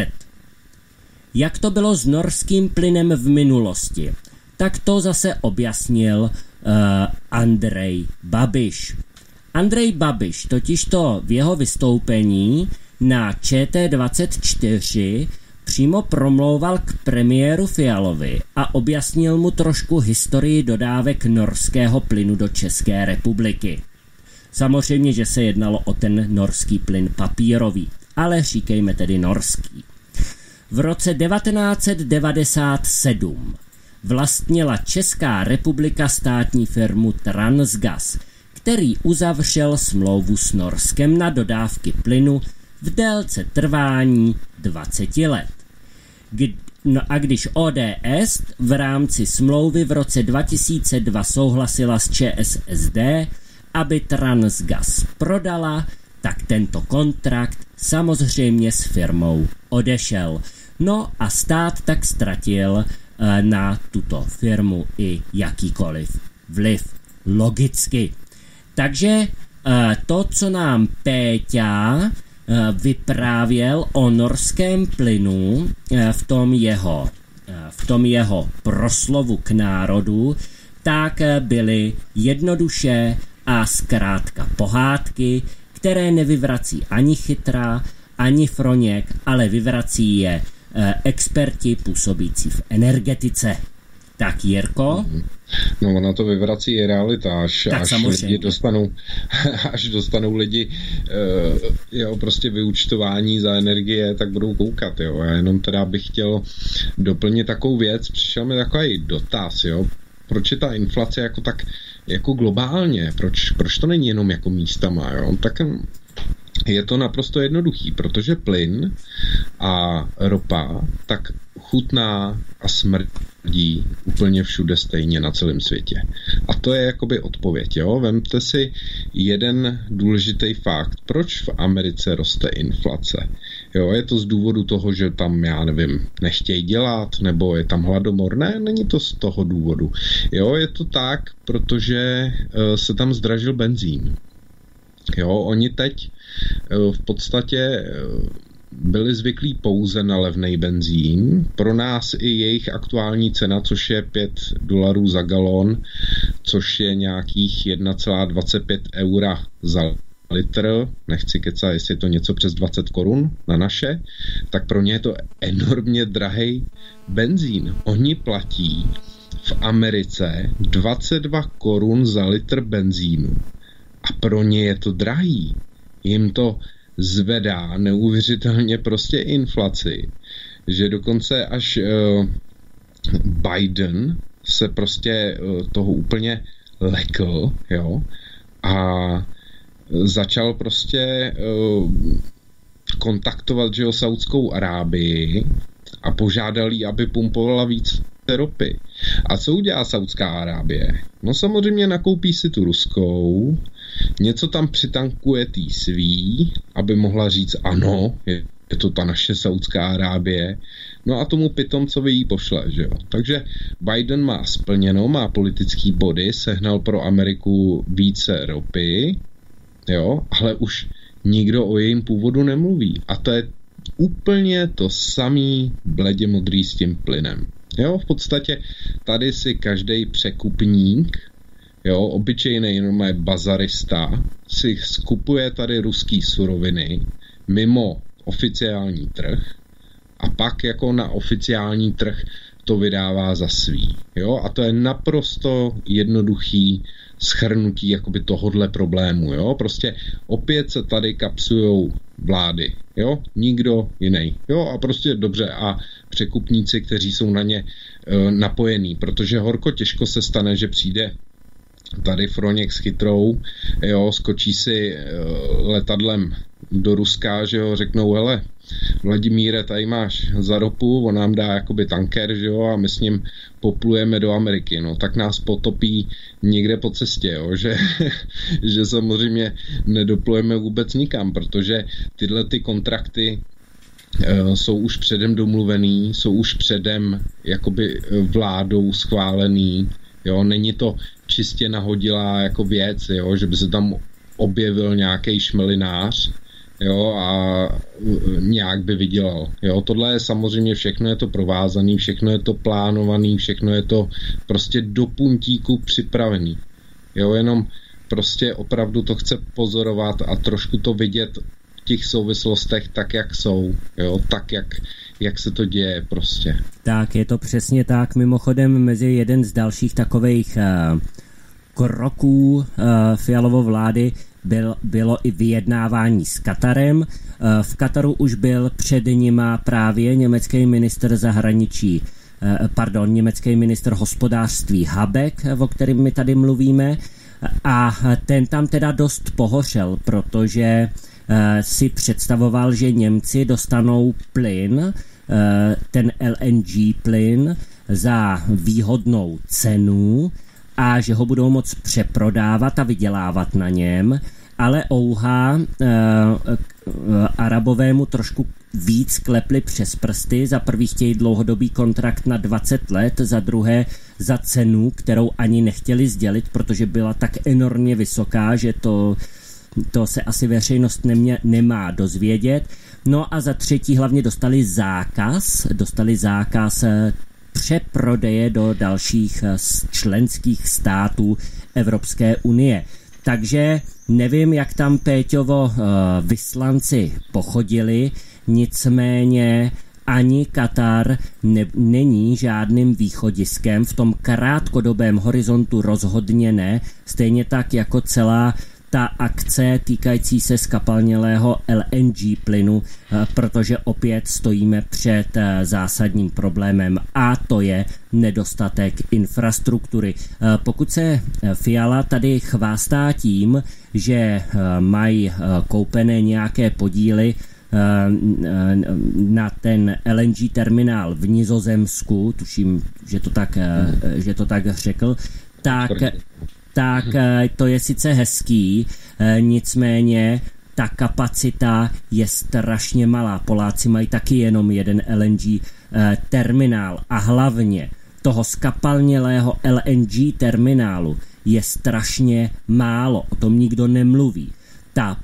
Jak to bylo s norským plynem v minulosti? Tak to zase objasnil Andrej Babiš. Andrej Babiš totižto v jeho vystoupení na ČT24 přímo promlouval k premiéru Fialovi a objasnil mu trošku historii dodávek norského plynu do České republiky. Samozřejmě, že se jednalo o ten norský plyn papírový, ale říkejme tedy norský. V roce 1997 vlastnila Česká republika státní firmu Transgas, který uzavřel smlouvu s Norskem na dodávky plynu v délce trvání 20 let. No a když ODS v rámci smlouvy v roce 2002 souhlasila s ČSSD, aby Transgas prodala, tak tento kontrakt samozřejmě s firmou odešel. No a stát tak ztratil na tuto firmu i jakýkoliv vliv. Logicky. Takže to, co nám Péťa vyprávěl o norském plynu v tom jeho proslovu k národu, tak byly jednoduše a zkrátka pohádky, které nevyvrací ani Chytra, ani Froněk, ale vyvrací je experti působící v energetice. Tak Jirko? No ona to vyvrací je realita, až lidi dostanou lidi prostě vyúčtování za energie, tak budou koukat, jo. Já jenom teda bych chtěl doplnit takovou věc, přišel mi takový dotaz, jo. Proč je ta inflace jako tak jako globálně? Proč to není jenom jako místama, jo? Tak je to naprosto jednoduchý, protože plyn a ropa tak chutná a smrdí úplně všude stejně na celém světě. A to je jakoby odpověď, jo? Vemte si jeden důležitý fakt, proč v Americe roste inflace. Jo, je to z důvodu toho, že tam, já nevím, nechtějí dělat, nebo je tam hladomor. Ne, není to z toho důvodu. Jo, je to tak, protože se tam zdražil benzín. Jo, oni teď v podstatě byli zvyklí pouze na levný benzín. Pro nás i jejich aktuální cena, což je $5 za galon, což je nějakých 1,25 eura za litr, nechci kecat, jestli je to něco přes 20 korun na naše, tak pro ně je to enormně drahý benzín. Oni platí v Americe 22 korun za litr benzínu. A pro ně je to drahý. Jim to zvedá neuvěřitelně prostě inflaci. Že dokonce až Biden se prostě toho úplně lekl, jo, a začal prostě kontaktovat, že jo, Saudskou Arábii a požádal jí, aby pumpovala víc ropy. A co udělá Saudská Arábie? No samozřejmě nakoupí si tu ruskou, něco tam přitankuje tý svý, aby mohla říct ano, je to ta naše Saudská Arábie, no a tomu pitomcovi jí pošle, že jo. Takže Biden má splněno, má politický body, sehnal pro Ameriku více ropy, jo, ale už nikdo o jejím původu nemluví. A to je úplně to samý bledě modrý s tím plynem. Jo, v podstatě tady si každej překupník, jo, obyčejný normální bazarista si skupuje tady ruský suroviny mimo oficiální trh a pak jako na oficiální trh to vydává za svý. Jo, a to je naprosto jednoduchý shrnutí jakoby tohodle problému. Jo, prostě opět se tady kapsujou vlády. Jo, nikdo jiný. Jo, a prostě dobře a překupníci, kteří jsou na ně napojení, protože horko těžko se stane, že přijde tady Froněk s chytrou, jo, skočí si letadlem do Ruska, že jo, řeknou, hele, Vladimíre, tady máš za ropu, on nám dá jakoby tanker, že jo, a my s ním poplujeme do Ameriky, no, tak nás potopí někde po cestě, jo, že samozřejmě nedoplujeme vůbec nikam, protože tyhle ty kontrakty jsou už předem domluvený, jsou už předem jakoby vládou schválený, jo, není to čistě nahodilá jako věc, jo, že by se tam objevil nějaký šmelinář, jo, a nějak by vydělal. Jo, tohle je samozřejmě všechno je to provázaný, všechno je to plánovaný, všechno je to prostě do puntíku připravený. Jo, jenom prostě opravdu to chce pozorovat a trošku to vidět v těch souvislostech tak, jak jsou. Jo, tak, jak se to děje prostě. Tak, je to přesně tak. Mimochodem mezi jeden z dalších takových kroků Fialovy vlády bylo i vyjednávání s Katarem. V Kataru už byl před nima právě německý ministr hospodářství Habeck, o kterém my tady mluvíme, a ten tam teda dost pohořel, protože si představoval, že Němci dostanou plyn, ten LNG plyn, za výhodnou cenu a že ho budou moct přeprodávat a vydělávat na něm, ale ouha, Arabové mu trošku víc klepli přes prsty. Za prvý chtějí dlouhodobý kontrakt na 20 let, za druhé za cenu, kterou ani nechtěli sdělit, protože byla tak enormně vysoká, že to se asi veřejnost nemá dozvědět. No a za třetí hlavně dostali zákaz přeprodeje do dalších členských států Evropské unie. Takže nevím, jak tam Péťovo vyslanci pochodili, nicméně ani Katar není žádným východiskem, v tom krátkodobém horizontu rozhodně ne, stejně tak jako celá ta akce týkající se skapalnělého LNG plynu, protože opět stojíme před zásadním problémem a to je nedostatek infrastruktury. Pokud se Fiala tady chvástá tím, že mají koupené nějaké podíly na ten LNG terminál v Nizozemsku, tuším, že to tak řekl, tak to je sice hezký, nicméně ta kapacita je strašně malá. Poláci mají taky jenom jeden LNG terminál a hlavně toho skapalnělého LNG terminálu je strašně málo. O tom nikdo nemluví. Ta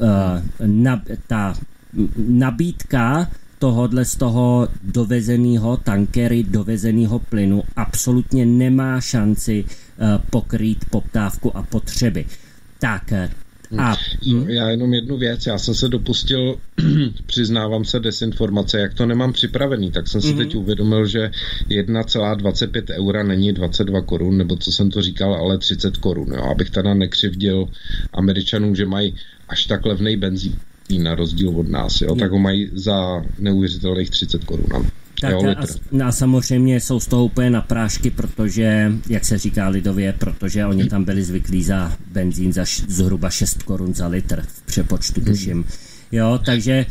nabídka tohodle z toho dovezeného tankery, dovezeného plynu absolutně nemá šanci pokrýt poptávku a potřeby. Tak já jenom jednu věc, já jsem se dopustil, přiznávám se, desinformace, jak to nemám připravený, tak jsem si teď uvědomil, že 1,25 eura není 22 korun, nebo co jsem to říkal, ale 30 korun, jo, abych teda nekřivdil Američanům, že mají až tak levnej benzín na rozdíl od nás, jo, tak ho mají za neuvěřitelných 30 korun. Tak a samozřejmě jsou z toho úplně na prášky, protože, jak se říká lidově, protože oni tam byli zvyklí za benzín za zhruba 6 korun za litr v přepočtu, tuším. Jo, takže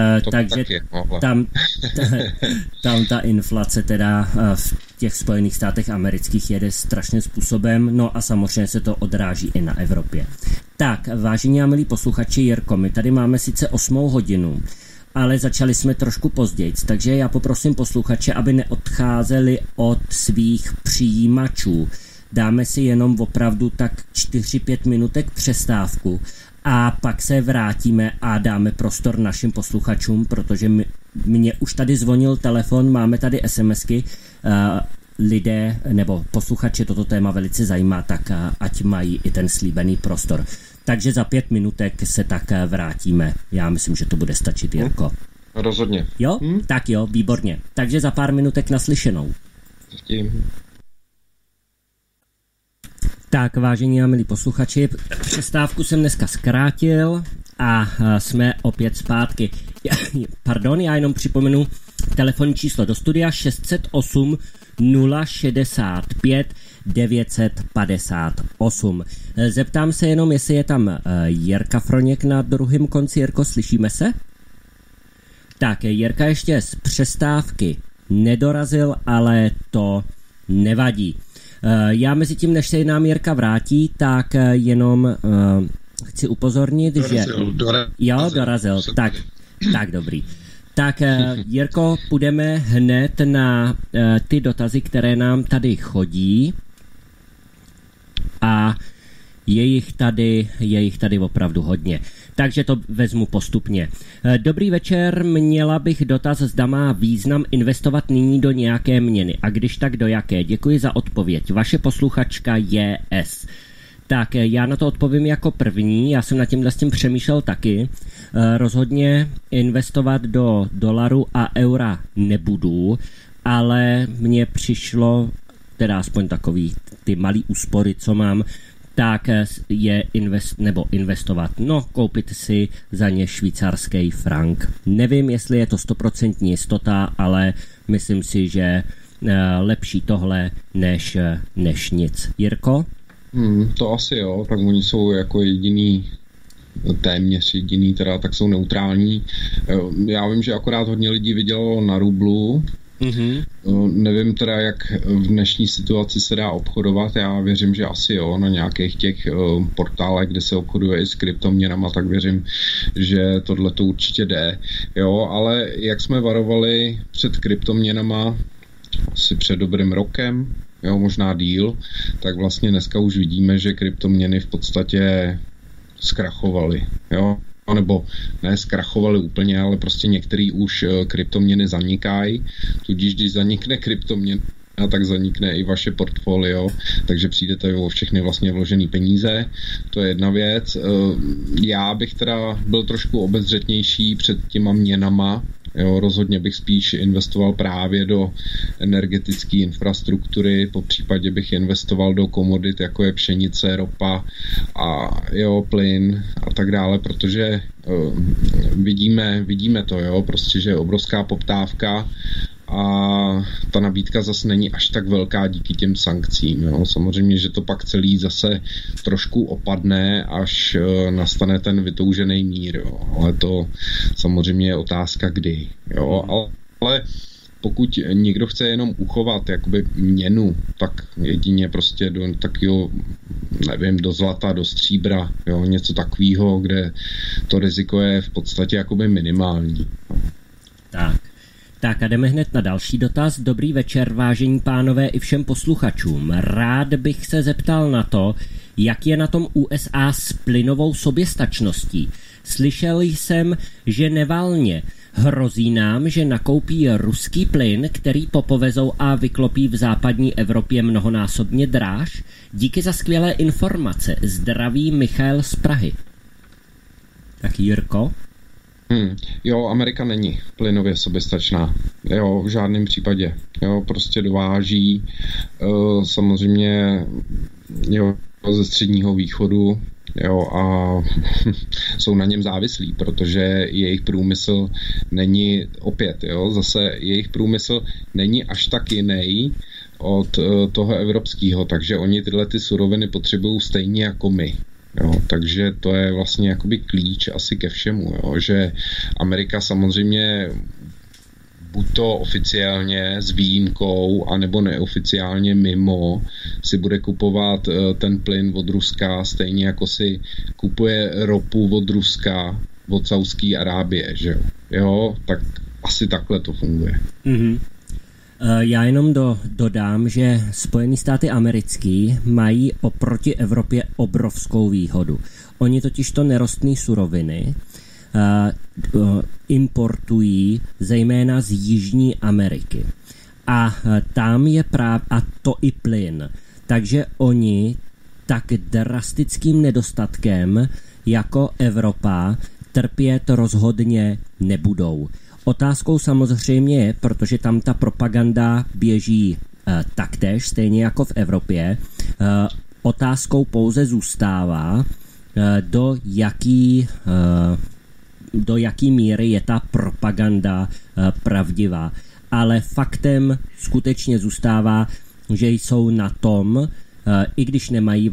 tam ta inflace teda v těch Spojených státech amerických jede strašným způsobem, no a samozřejmě se to odráží i na Evropě. Tak, vážení a milí posluchači, Jirko, my tady máme sice 8 hodinu, ale začali jsme trošku později, takže já poprosím posluchače, aby neodcházeli od svých přijímačů. Dáme si jenom opravdu tak 4-5 minutek přestávku a pak se vrátíme a dáme prostor našim posluchačům, protože mě už tady zvonil telefon, máme tady SMSky, lidé nebo posluchače toto téma velice zajímá, tak ať mají i ten slíbený prostor. Takže za 5 minutek se tak vrátíme. Já myslím, že to bude stačit, Jirko. Rozhodně. Jo? Tak jo, výborně. Takže za pár minutek naslyšenou. Tím. Tak, vážení a milí posluchači, přestávku jsem dneska zkrátil a jsme opět zpátky. Pardon, já jenom připomenu telefonní číslo do studia 608 065 958. Zeptám se jenom, jestli je tam Jirka Froněk na druhém konci. Jirko, slyšíme se? Tak, Jirka ještě z přestávky nedorazil, ale to nevadí. Já mezi tím, než se nám Jirka vrátí, tak jenom chci upozornit, dorazil. Tak dobrý. Tak, Jirko, půjdeme hned na ty dotazy, které nám tady chodí a je jich tady opravdu hodně. Takže to vezmu postupně. Dobrý večer, měla bych dotaz, zda má význam investovat nyní do nějaké měny a když tak do jaké. Děkuji za odpověď. Vaše posluchačka JS. Tak já na to odpovím jako první, já jsem nad tímhle s tím přemýšlel taky. Rozhodně investovat do dolaru a eura nebudu, ale mně přišlo, teda aspoň takový ty malý úspory, co mám, tak je investovat, koupit si za ně švýcarský frank. Nevím, jestli je to 100% jistota, ale myslím si, že lepší tohle než nic. Jirko? To asi jo, tak oni jsou jako téměř jediný, teda tak jsou neutrální. Já vím, že akorát hodně lidí vydělalo na rublu. Nevím teda, jak v dnešní situaci se dá obchodovat, já věřím, že asi jo, na nějakých těch portálech, kde se obchoduje i s kryptoměnama, tak věřím, že tohle to určitě jde. Jo, ale jak jsme varovali před kryptoměnama asi před dobrým rokem, jo, možná díl, tak vlastně dneska už vidíme, že kryptoměny v podstatě zkrachovaly, jo, nebo ne zkrachovaly úplně, ale prostě některý už kryptoměny zanikají, tudíž když zanikne kryptoměna, tak zanikne i vaše portfolio, takže přijdete o všechny vlastně vložené peníze, to je jedna věc. Já bych teda byl trošku obezřetnější před těma měnama. Jo, rozhodně bych spíš investoval právě do energetické infrastruktury, popřípadě bych investoval do komodit, jako je pšenice, ropa a plyn a tak dále, protože vidíme to, jo, prostě, že je obrovská poptávka a ta nabídka zase není až tak velká díky těm sankcím. Jo. Samozřejmě, že to pak celý zase trošku opadne, až nastane ten vytoužený mír. Jo. Ale to samozřejmě je otázka kdy. Jo. Ale pokud někdo chce jenom uchovat jakoby měnu, tak jedině prostě do takového, nevím, do zlata, do stříbra, jo, něco takového, kde to riziko je v podstatě jakoby minimální. Tak a jdeme hned na další dotaz. Dobrý večer, vážení pánové i všem posluchačům. Rád bych se zeptal na to, jak je na tom USA s plynovou soběstačností. Slyšel jsem, že nevalně. Hrozí nám, že nakoupí ruský plyn, který popovezou a vyklopí v západní Evropě mnohonásobně dráž? Díky za skvělé informace. Zdraví Michal z Prahy. Tak Jirko? Jo, Amerika není plynově soběstačná. Jo, v žádném případě. Jo, prostě dováží samozřejmě jo, ze Středního východu, jo, a jsou na něm závislí, protože jejich průmysl není, opět, jo, zase jejich průmysl není až tak jiný od toho evropského, takže oni tyhle ty suroviny potřebují stejně jako my. Jo, takže to je vlastně jakoby klíč asi ke všemu, jo, že Amerika samozřejmě buď to oficiálně s výjimkou, anebo neoficiálně mimo si bude kupovat ten plyn od Ruska, stejně jako si kupuje ropu od Ruska, od Saúdské Arábie, že jo. Jo, tak asi takhle to funguje. Mm-hmm. Já jenom dodám, že Spojené státy americké mají oproti Evropě obrovskou výhodu. Oni totiž to nerostné suroviny importují zejména z Jižní Ameriky. A tam je právě, a to i plyn. Takže oni tak drastickým nedostatkem jako Evropa trpět rozhodně nebudou. Otázkou samozřejmě je, protože tam ta propaganda běží taktéž, stejně jako v Evropě, otázkou pouze zůstává, do jaký míry je ta propaganda pravdivá. Ale faktem skutečně zůstává, že jsou na tom, i když nemají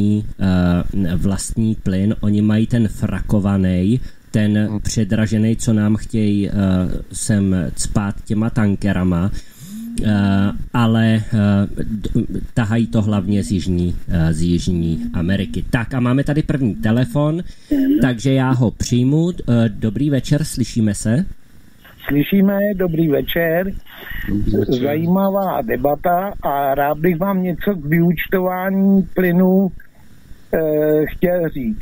vlastní plyn, oni mají ten frakovaný, ten předražený, co nám chtějí sem cpát těma tankerama, ale tahají to hlavně z Jižní Ameriky. Tak a máme tady první telefon, takže já ho přijmu. Dobrý večer, slyšíme se? Slyšíme, dobrý večer. Zajímavá debata a rád bych vám něco k vyúčtování plynu chtěl říct.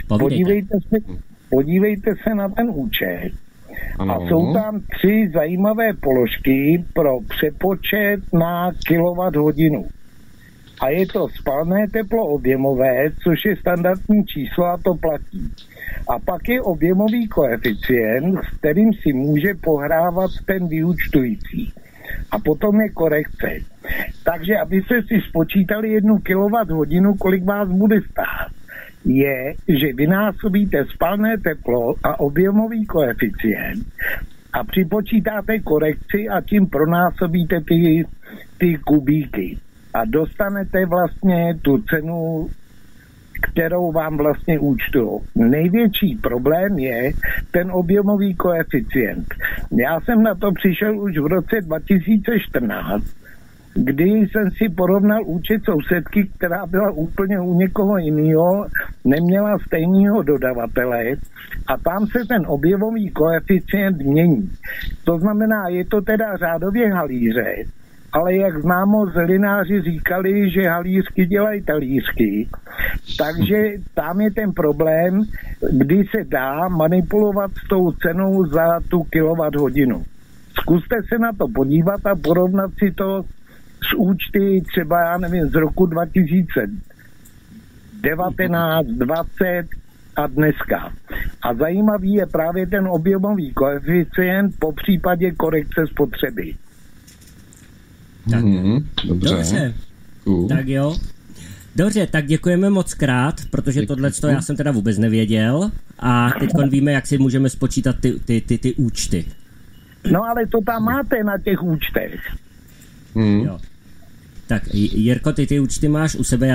Podívejte se na ten účet. Ano. A jsou tam 3 zajímavé položky pro přepočet na kilowatthodinu. A je to spalné teplo objemové, což je standardní číslo a to platí. A pak je objemový koeficient, s kterým si může pohrávat ten vyúčtující. A potom je korekce. Takže abyste si spočítali 1 kWh, kolik vás bude stát, je, že vynásobíte spalné teplo a objemový koeficient a připočítáte korekci a tím pronásobíte ty kubíky. A dostanete vlastně tu cenu, kterou vám vlastně účtují. Největší problém je ten objemový koeficient. Já jsem na to přišel už v roce 2014, kdy jsem si porovnal účet sousedky, která byla úplně u někoho jiného, neměla stejného dodavatele a tam se ten objevový koeficient mění. To znamená, je to teda řádově halíře, ale jak známo, zelináři říkali, že halířky dělají talířky, takže tam je ten problém, kdy se dá manipulovat s tou cenou za tu kilowatthodinu. Zkuste se na to podívat a porovnat si to z účty třeba, já nevím, z roku 2019, 20 a dneska. A zajímavý je právě ten objemový koeficient po případě korekce spotřeby. Tak, dobře. Tak jo. Dobře, tak děkujeme moc krát, protože tohleto já jsem teda vůbec nevěděl a teď víme, jak si můžeme spočítat ty účty. No ale to tam máte na těch účtech. Jo. Tak Jirko, ty účty máš u sebe,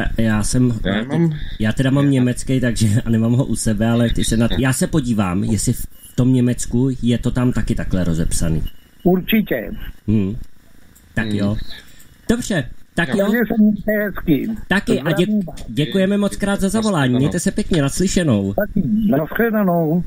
já teda mám německý, takže a nemám ho u sebe, ale já se podívám, jestli v tom Německu je to tam taky takhle rozepsaný. Určitě. Tak jo. Dobře, tak jo. Taky a děkujeme moc krát za zavolání. Mějte se pěkně, naslyšenou. Taky, nashledanou.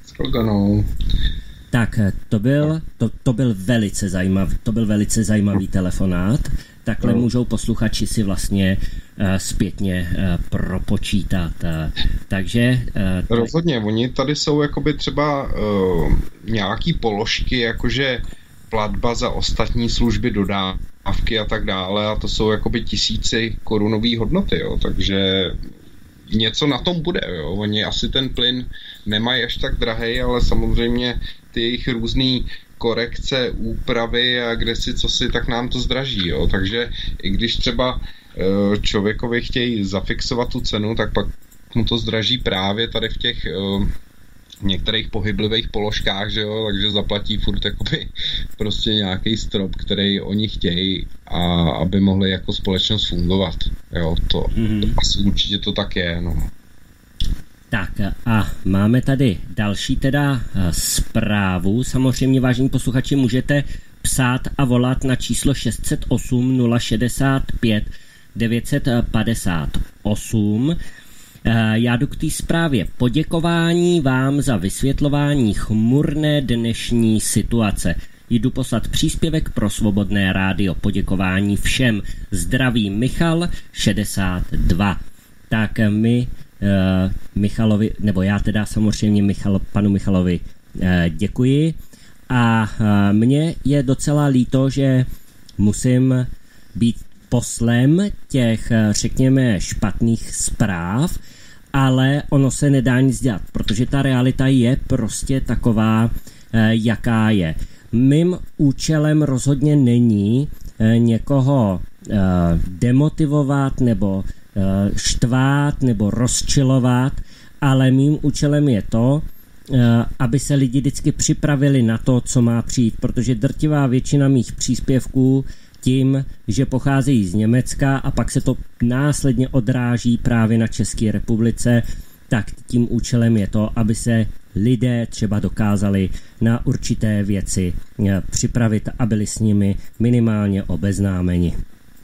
Tak, to byl velice zajímavý telefonát. Takhle můžou posluchači si vlastně zpětně propočítat. Takže... Rozhodně, oni tady jsou jakoby třeba nějaký položky, jakože platba za ostatní služby, dodávky a tak dále, a to jsou jakoby tisíci korunový hodnoty, jo, takže něco na tom bude, jo. Oni asi ten plyn nemají až tak drahej, ale samozřejmě ty jejich různý korekce, úpravy a kdesi co si, tak nám to zdraží, jo. Takže i když třeba člověkovi chtějí zafixovat tu cenu, tak pak mu to zdraží právě tady v těch některých pohyblivých položkách, že jo, takže zaplatí furt jakoby prostě nějaký strop, který oni chtějí, a aby mohli jako společnost fungovat, jo, to asi určitě to tak je, no. Tak a máme tady další teda zprávu. Samozřejmě, vážení posluchači, můžete psát a volat na číslo 608 065 958. Já jdu k té zprávě. Poděkování vám za vysvětlování chmurné dnešní situace. Jdu poslat příspěvek pro Svobodné rádio. Poděkování všem. Zdraví Michal 62. Tak my Michalovi, nebo já teda samozřejmě panu Michalovi děkuji, a mně je docela líto, že musím být poslem těch, řekněme, špatných zpráv, ale ono se nedá nic dělat, protože ta realita je prostě taková, jaká je. Mým účelem rozhodně není někoho demotivovat nebo štvát nebo rozčilovat, ale mým účelem je to, aby se lidi vždycky připravili na to, co má přijít, protože drtivá většina mých příspěvků tím, že pocházejí z Německa a pak se to následně odráží právě na České republice, tak tím účelem je to, aby se lidé třeba dokázali na určité věci připravit a byli s nimi minimálně obeznámeni.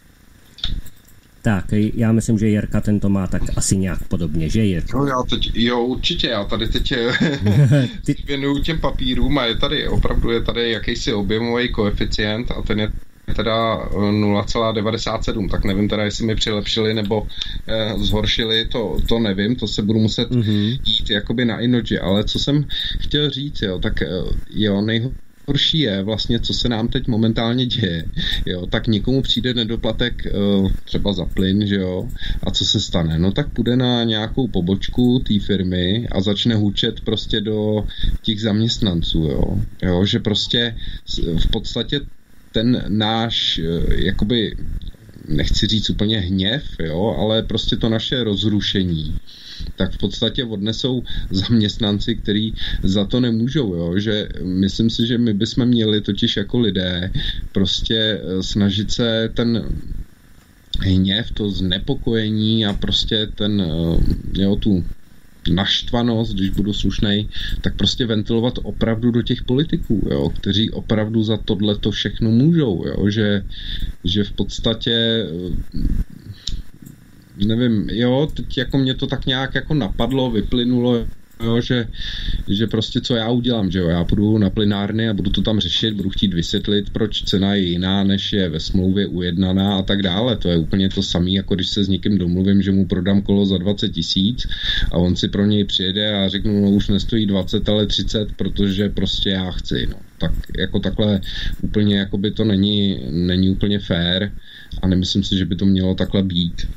Tak, já myslím, že Jirka tento má tak asi nějak podobně, že Jirka? Určitě, já tady teď věnuju těm papírům a je tady jakýsi objemový koeficient a ten je teda 0,97, tak nevím teda, jestli mi přilepšili nebo zhoršili, to nevím, to se budu muset jít jakoby na Inoji, ale co jsem chtěl říct, jo, tak jo, nejhorší je vlastně, co se nám teď momentálně děje, jo, tak někomu přijde nedoplatek třeba za plyn, že jo, a co se stane? No tak půjde na nějakou pobočku té firmy a začne hučet prostě do těch zaměstnanců, jo, že prostě v podstatě ten náš, jakoby, nechci říct úplně hněv, jo, ale prostě to naše rozrušení, tak v podstatě odnesou zaměstnanci, kteří za to nemůžou, jo, že myslím si, že my bychom měli totiž jako lidé prostě snažit se ten hněv, to znepokojení a prostě ten, jo, tu naštvanost, když budu slušnej, tak prostě ventilovat opravdu do těch politiků, jo, kteří opravdu za tohleto všechno můžou, jo, že v podstatě nevím, jo, teď jako mě to tak nějak jako napadlo, vyplynulo, jo, že prostě co já udělám, že jo, já půjdu na plynárny a budu to tam řešit, budu chtít vysvětlit, proč cena je jiná, než je ve smlouvě ujednaná a tak dále. To je úplně to samé, jako když se s někým domluvím, že mu prodám kolo za 20 000 a on si pro něj přijede a řeknu, no už nestojí 20, ale 30, protože prostě já chci, no. Tak jako takhle úplně, jako by to není úplně fair a nemyslím si, že by to mělo takhle být.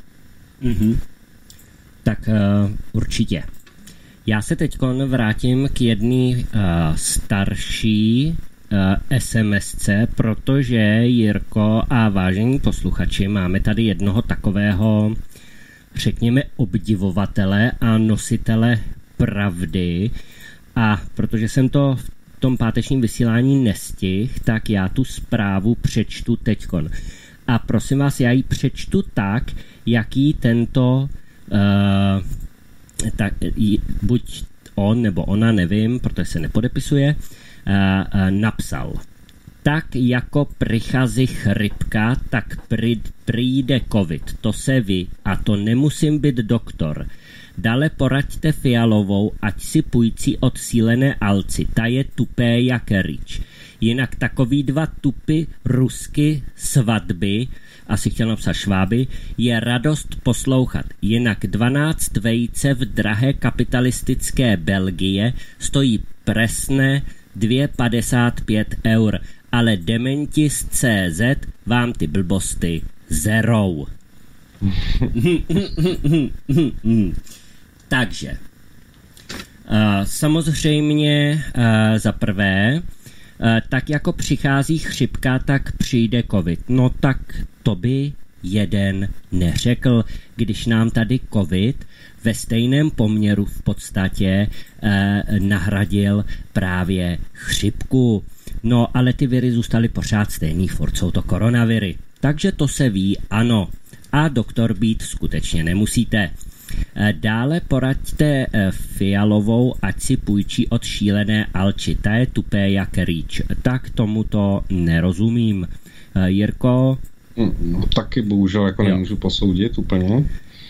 Tak určitě. Já se teď vrátím k jedné starší SMSce, protože Jirko a vážení posluchači, máme tady jednoho takového, řekněme, obdivovatele a nositele pravdy, a protože jsem to tom pátečním vysílání nestihl, tak já tu zprávu přečtu teďkon. A prosím vás, já ji přečtu tak, jaký tento buď on nebo ona, nevím, protože se nepodepisuje, napsal. Tak jako prichází chřipka, tak přijde covid. To se ví a to nemusím být doktor. Dále poraďte Fialovou, ať si půjcí od sílené alci. Ta je tupé jak rič. Jinak takový dva tupy rusky svatby, asi chtěl napsat šváby, je radost poslouchat. Jinak 12 vejce v drahé kapitalistické Belgie stojí presné 2,55 eur, ale dementi z CZ vám ty blbosti zerou. Takže samozřejmě za prvé, tak jako přichází chřipka, tak přijde covid. No tak to by jeden neřekl, když nám tady covid ve stejném poměru v podstatě nahradil právě chřipku. No ale ty viry zůstaly pořád stejný, furt jsou to koronaviry. Takže to se ví, ano. A doktor být skutečně nemusíte. Dále poraďte Fialovou, ať si půjčí od šílené Alči. Ta je tupé jak rýč. Tak tomuto nerozumím. Jirko? No, taky bohužel jako nemůžu posoudit úplně.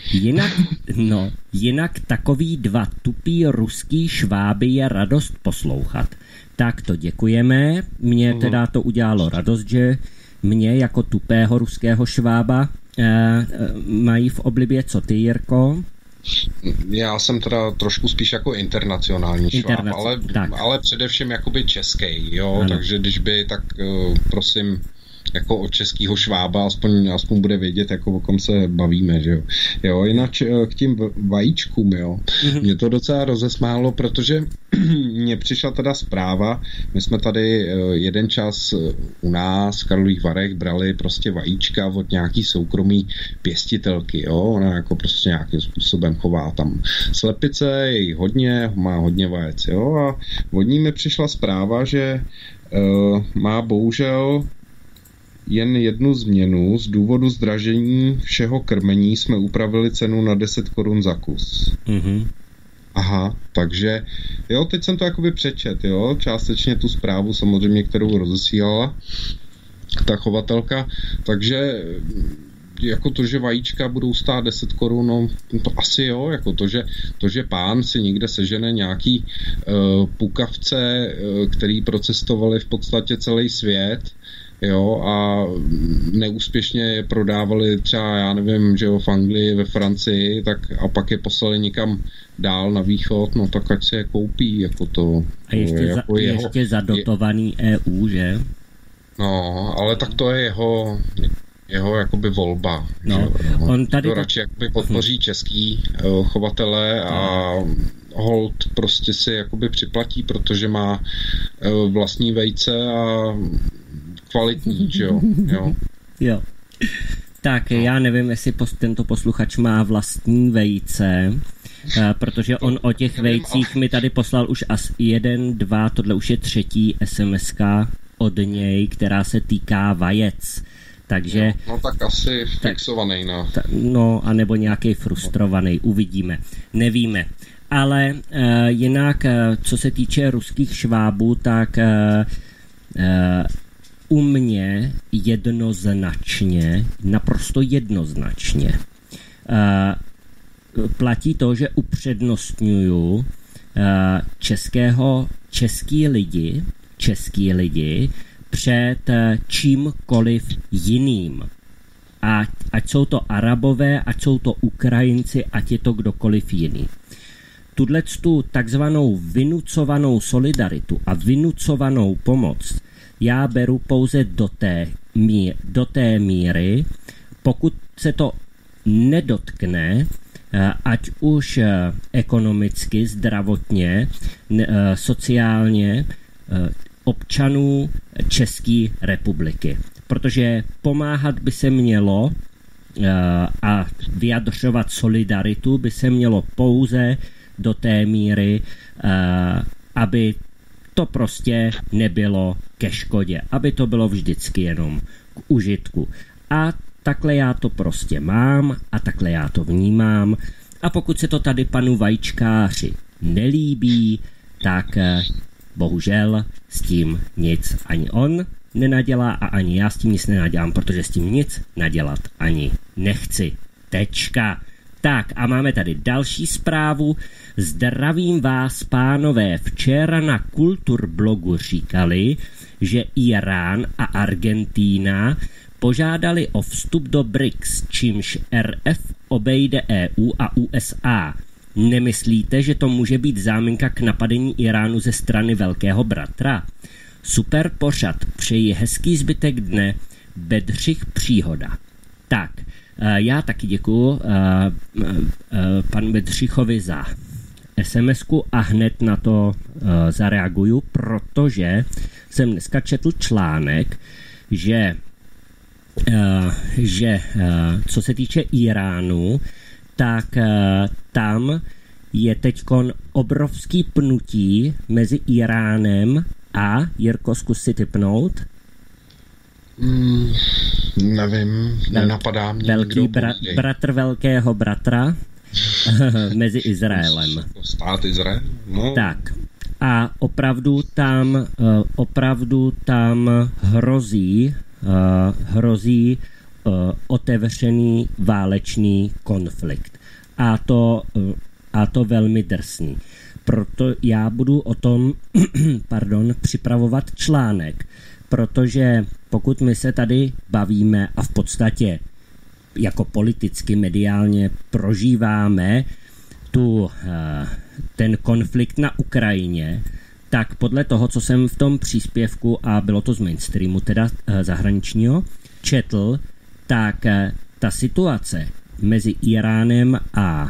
Jinak takový dva tupí ruský šváby je radost poslouchat. Tak to děkujeme. Mně teda to udělalo radost, že mě jako tupého ruského švába mají v oblibě. Co ty, Jirko? Já jsem teda trošku spíš jako internacionální šváb, ale především jakoby český, jo, ano. Takže když by, tak prosím, jako od českého švába aspoň bude vědět, jako o kom se bavíme, že jo. Jo, jinak k tím vajíčkům, jo. Mě to docela rozesmálo, protože mně přišla teda zpráva, my jsme tady jeden čas u nás v Karlových Varech brali prostě vajíčka od nějaký soukromý pěstitelky, jo. Ona jako prostě nějakým způsobem chová tam slepice, je jí hodně, má hodně vajec, jo. A od ní mi přišla zpráva, že má bohužel jen jednu změnu. Z důvodu zdražení všeho krmení jsme upravili cenu na 10 korun za kus. Aha, takže jo, teď jsem to jakoby přečet, jo, částečně tu zprávu samozřejmě, kterou rozesílala ta chovatelka, takže jako to, že vajíčka budou stát 10 korun, no to asi jo, jako to, že pán si někde sežene nějaký pukavce, který procestovali v podstatě celý svět, jo, a neúspěšně je prodávali třeba, já nevím, že jo, v Anglii, ve Francii, tak a pak je poslali někam dál na východ, no tak ať se je koupí, jako to. A ještě zadotovaný EU, že? No, ale tak to je jeho jakoby volba. No, on tady to radši jakoby podpoří český chovatele a hold prostě si jakoby připlatí, protože má vlastní vejce a kvalitní, jo. Jo. Tak já nevím, jestli tento posluchač má vlastní vejce, protože on o těch vejcích mi tady poslal už asi 1, 2, tohle už je 3. SMS-ka od něj, která se týká vajec. Takže, no tak asi fixovaný, no. No, anebo nějaký frustrovaný, uvidíme. Nevíme. Ale jinak, co se týče ruských švábů, tak u mě jednoznačně, naprosto jednoznačně platí to, že upřednostňuju český lidi před čímkoliv jiným. Ať jsou to Arabové, ať jsou to Ukrajinci, ať je to kdokoliv jiný. Tu takzvanou vynucovanou solidaritu a vynucovanou pomoc já beru pouze do té míry, pokud se to nedotkne, ať už ekonomicky, zdravotně, sociálně, občanů České republiky. Protože pomáhat by se mělo a vyjadřovat solidaritu by se mělo pouze do té míry, aby to prostě nebylo ke škodě, aby to bylo vždycky jenom k užitku. A takhle já to prostě mám a takhle já to vnímám. A pokud se to tady panu Vajíčkáři nelíbí, tak bohužel s tím nic ani on nenadělá a ani já s tím nic nenadělám, protože s tím nic nadělat ani nechci. Tečka. Tak a máme tady další zprávu. Zdravím vás, pánové. Včera na Kulturblogu říkali, že Irán a Argentína požádali o vstup do BRICS, čímž RF obejde EU a USA. Nemyslíte, že to může být záminka k napadení Iránu ze strany Velkého bratra? Super pořad, přeji hezký zbytek dne, Bedřich Příhoda. Tak, já taky děkuju panu Bedřichovi za SMS-ku a hned na to zareaguju, protože jsem dneska četl článek, že co se týče Iránu, tak tam je teďkon obrovský pnutí mezi Iránem a Jirko, zkus si tipnout. Nevím, nenapadá mě. Velký bratr velkého bratra mezi Izraelem. Stát Izrael? No. Tak. A opravdu tam hrozí otevřený válečný konflikt. A to velmi drsný. Proto já budu o tom připravovat článek, protože pokud my se tady bavíme a v podstatě jako politicky mediálně prožíváme ten konflikt na Ukrajině, tak podle toho, co jsem v tom příspěvku, a bylo to z mainstreamu, teda zahraničního, četl, tak ta situace mezi Iránem a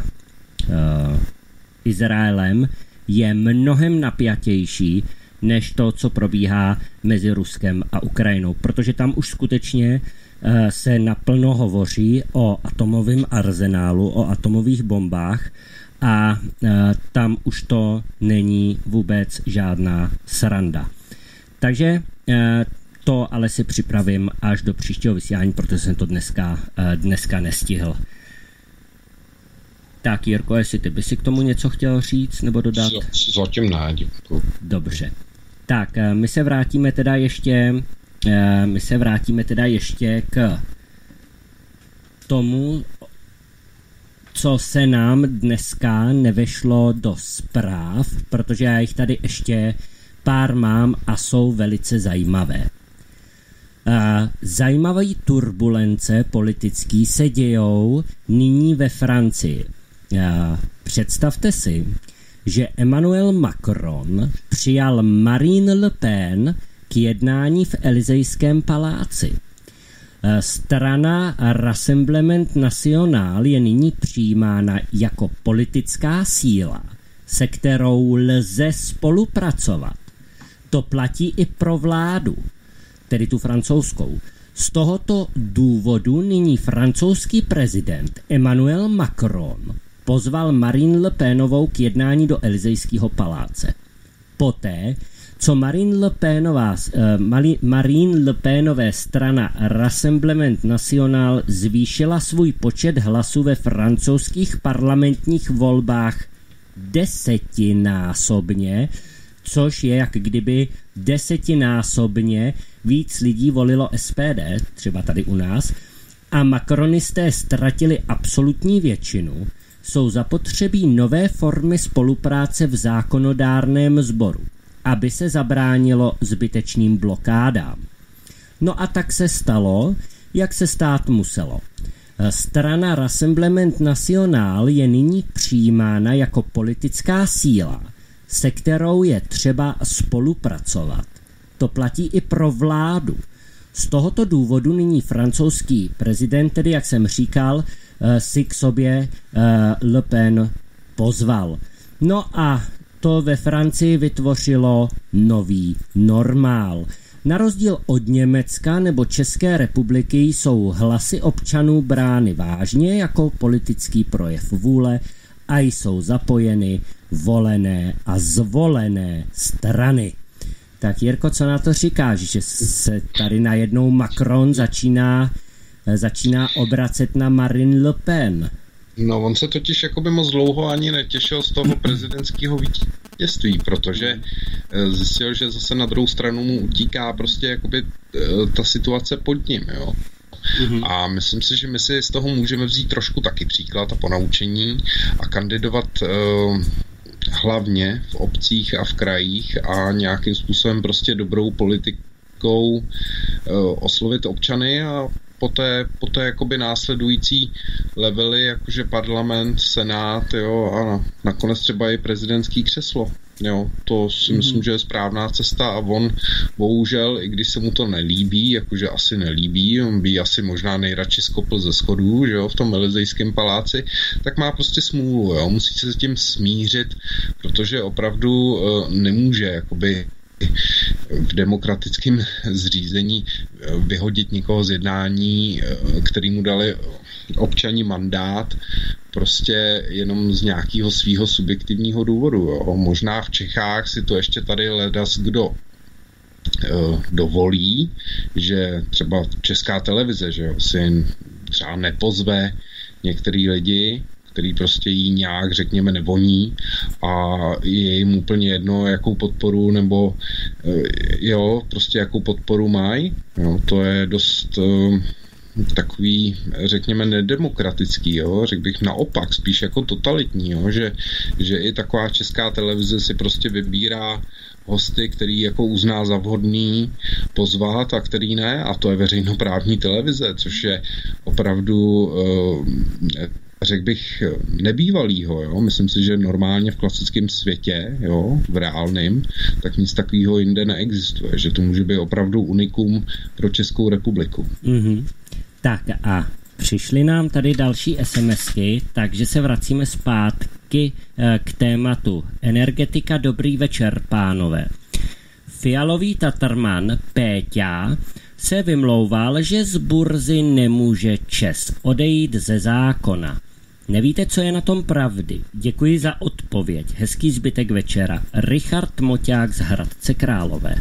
Izraelem je mnohem napjatější než to, co probíhá mezi Ruskem a Ukrajinou, protože tam už skutečně se naplno hovoří o atomovém arzenálu, o atomových bombách a tam už to není vůbec žádná sranda. Takže to ale si připravím až do příštího vysílání, protože jsem to dneska nestihl. Tak, Jirko, jestli ty by si k tomu něco chtěl říct nebo dodat? Zatím ne, děkuji. Dobře. Tak, my se vrátíme teda ještě k tomu, co se nám dneska nevešlo do zpráv, protože já jich tady ještě pár mám a jsou velice zajímavé. Zajímavé turbulence politický se dějou nyní ve Francii. Představte si, že Emmanuel Macron přijal Marine Le Pen k jednání v Elysejském paláci. Strana Rassemblement National je nyní přijímána jako politická síla, se kterou lze spolupracovat. To platí i pro vládu, tedy tu francouzskou. Z tohoto důvodu nyní francouzský prezident Emmanuel Macron pozval Marine Le Penovou k jednání do Elysejského paláce. Poté, co Marine Le Penové strana Rassemblement National zvýšila svůj počet hlasů ve francouzských parlamentních volbách 10násobně, což je jak kdyby 10násobně víc lidí volilo SPD, třeba tady u nás, a makronisté ztratili absolutní většinu, jsou zapotřebí nové formy spolupráce v zákonodárném sboru, aby se zabránilo zbytečným blokádám. No a tak se stalo, jak se stát muselo. Strana Rassemblement National je nyní přijímána jako politická síla, se kterou je třeba spolupracovat. To platí i pro vládu. Z tohoto důvodu nyní francouzský prezident, tedy jak jsem říkal, si k sobě Le Pen pozval. No a to ve Francii vytvořilo nový normál. Na rozdíl od Německa nebo České republiky jsou hlasy občanů brány vážně jako politický projev vůle a jsou zapojeny volené a zvolené strany. Tak Jirko, co na to říkáš, že se tady najednou Macron začíná obracet na Marine Le Pen? No, on se totiž jakoby moc dlouho ani netěšil z toho prezidentského vítězství, protože zjistil, že zase na druhou stranu mu utíká prostě jakoby ta situace pod ním, jo. Mm-hmm. A myslím si, že my si z toho můžeme vzít trošku taky příklad a ponaučení a kandidovat hlavně v obcích a v krajích a nějakým způsobem prostě dobrou politikou oslovit občany a poté jakoby následující levely, jakože parlament, senát, jo, a nakonec třeba i prezidentský křeslo. Jo, to si myslím, že je správná cesta a on bohužel, i když se mu to nelíbí, jakože asi nelíbí, on by asi možná nejradši skopl ze schodů, že jo, v tom Elizejském paláci, tak má prostě smůlu, jo, musí se s tím smířit, protože opravdu nemůže jakoby v demokratickém zřízení vyhodit někoho z jednání, který mu dali občani mandát, prostě jenom z nějakého svýho subjektivního důvodu. Jo. Možná v Čechách si to ještě tady ledas kdo dovolí, že třeba Česká televize, že jo, si třeba nepozve některý lidi, který prostě jí nějak, řekněme, nevoní a je jim úplně jedno, jakou podporu, nebo jo, prostě jakou podporu mají. Jo, to je dost takový, řekněme, nedemokratický, jo, řekl bych naopak, spíš jako totalitní, jo, že i taková Česká televize si prostě vybírá hosty, který jako uzná za vhodný pozvat a který ne, a to je veřejnoprávní televize, což je opravdu řekl bych nebývalýho, jo. Myslím si, že normálně v klasickém světě, jo, v reálném, tak nic takového jinde neexistuje, že to může být opravdu unikum pro Českou republiku. Mm-hmm. Tak a přišly nám tady další SMSky, takže se vracíme zpátky k tématu energetika. Dobrý večer, pánové. Fialový Tatarman Péťa se vymlouval, že z burzy nemůže ČEZ odejít ze zákona. Nevíte, co je na tom pravdy? Děkuji za odpověď. Hezký zbytek večera. Richard Moťák z Hradce Králové.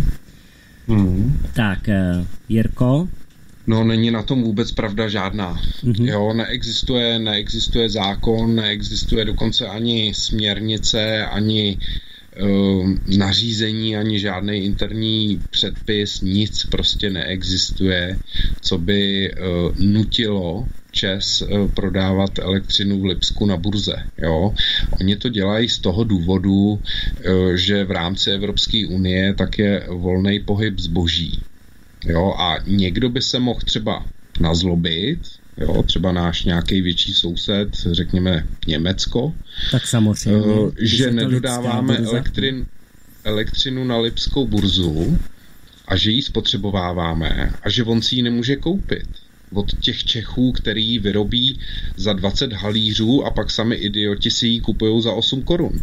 Tak, Jirko? No, není na tom vůbec pravda žádná. Jo, neexistuje zákon, neexistuje dokonce ani směrnice, ani nařízení, ani žádný interní předpis, nic prostě neexistuje, co by nutilo ČEZ prodávat elektřinu v Lipsku na burze. Jo? Oni to dělají z toho důvodu, že v rámci Evropské unie tak je volný pohyb zboží. Jo? A někdo by se mohl třeba nazlobit, jo, třeba náš nějaký větší soused, řekněme Německo, tak samozřejmě, že nedodáváme elektřinu na Lipskou burzu a že ji spotřebováváme a že on si ji nemůže koupit od těch Čechů, který ji vyrobí za 20 halířů a pak sami idioti si ji kupujou za 8 korun.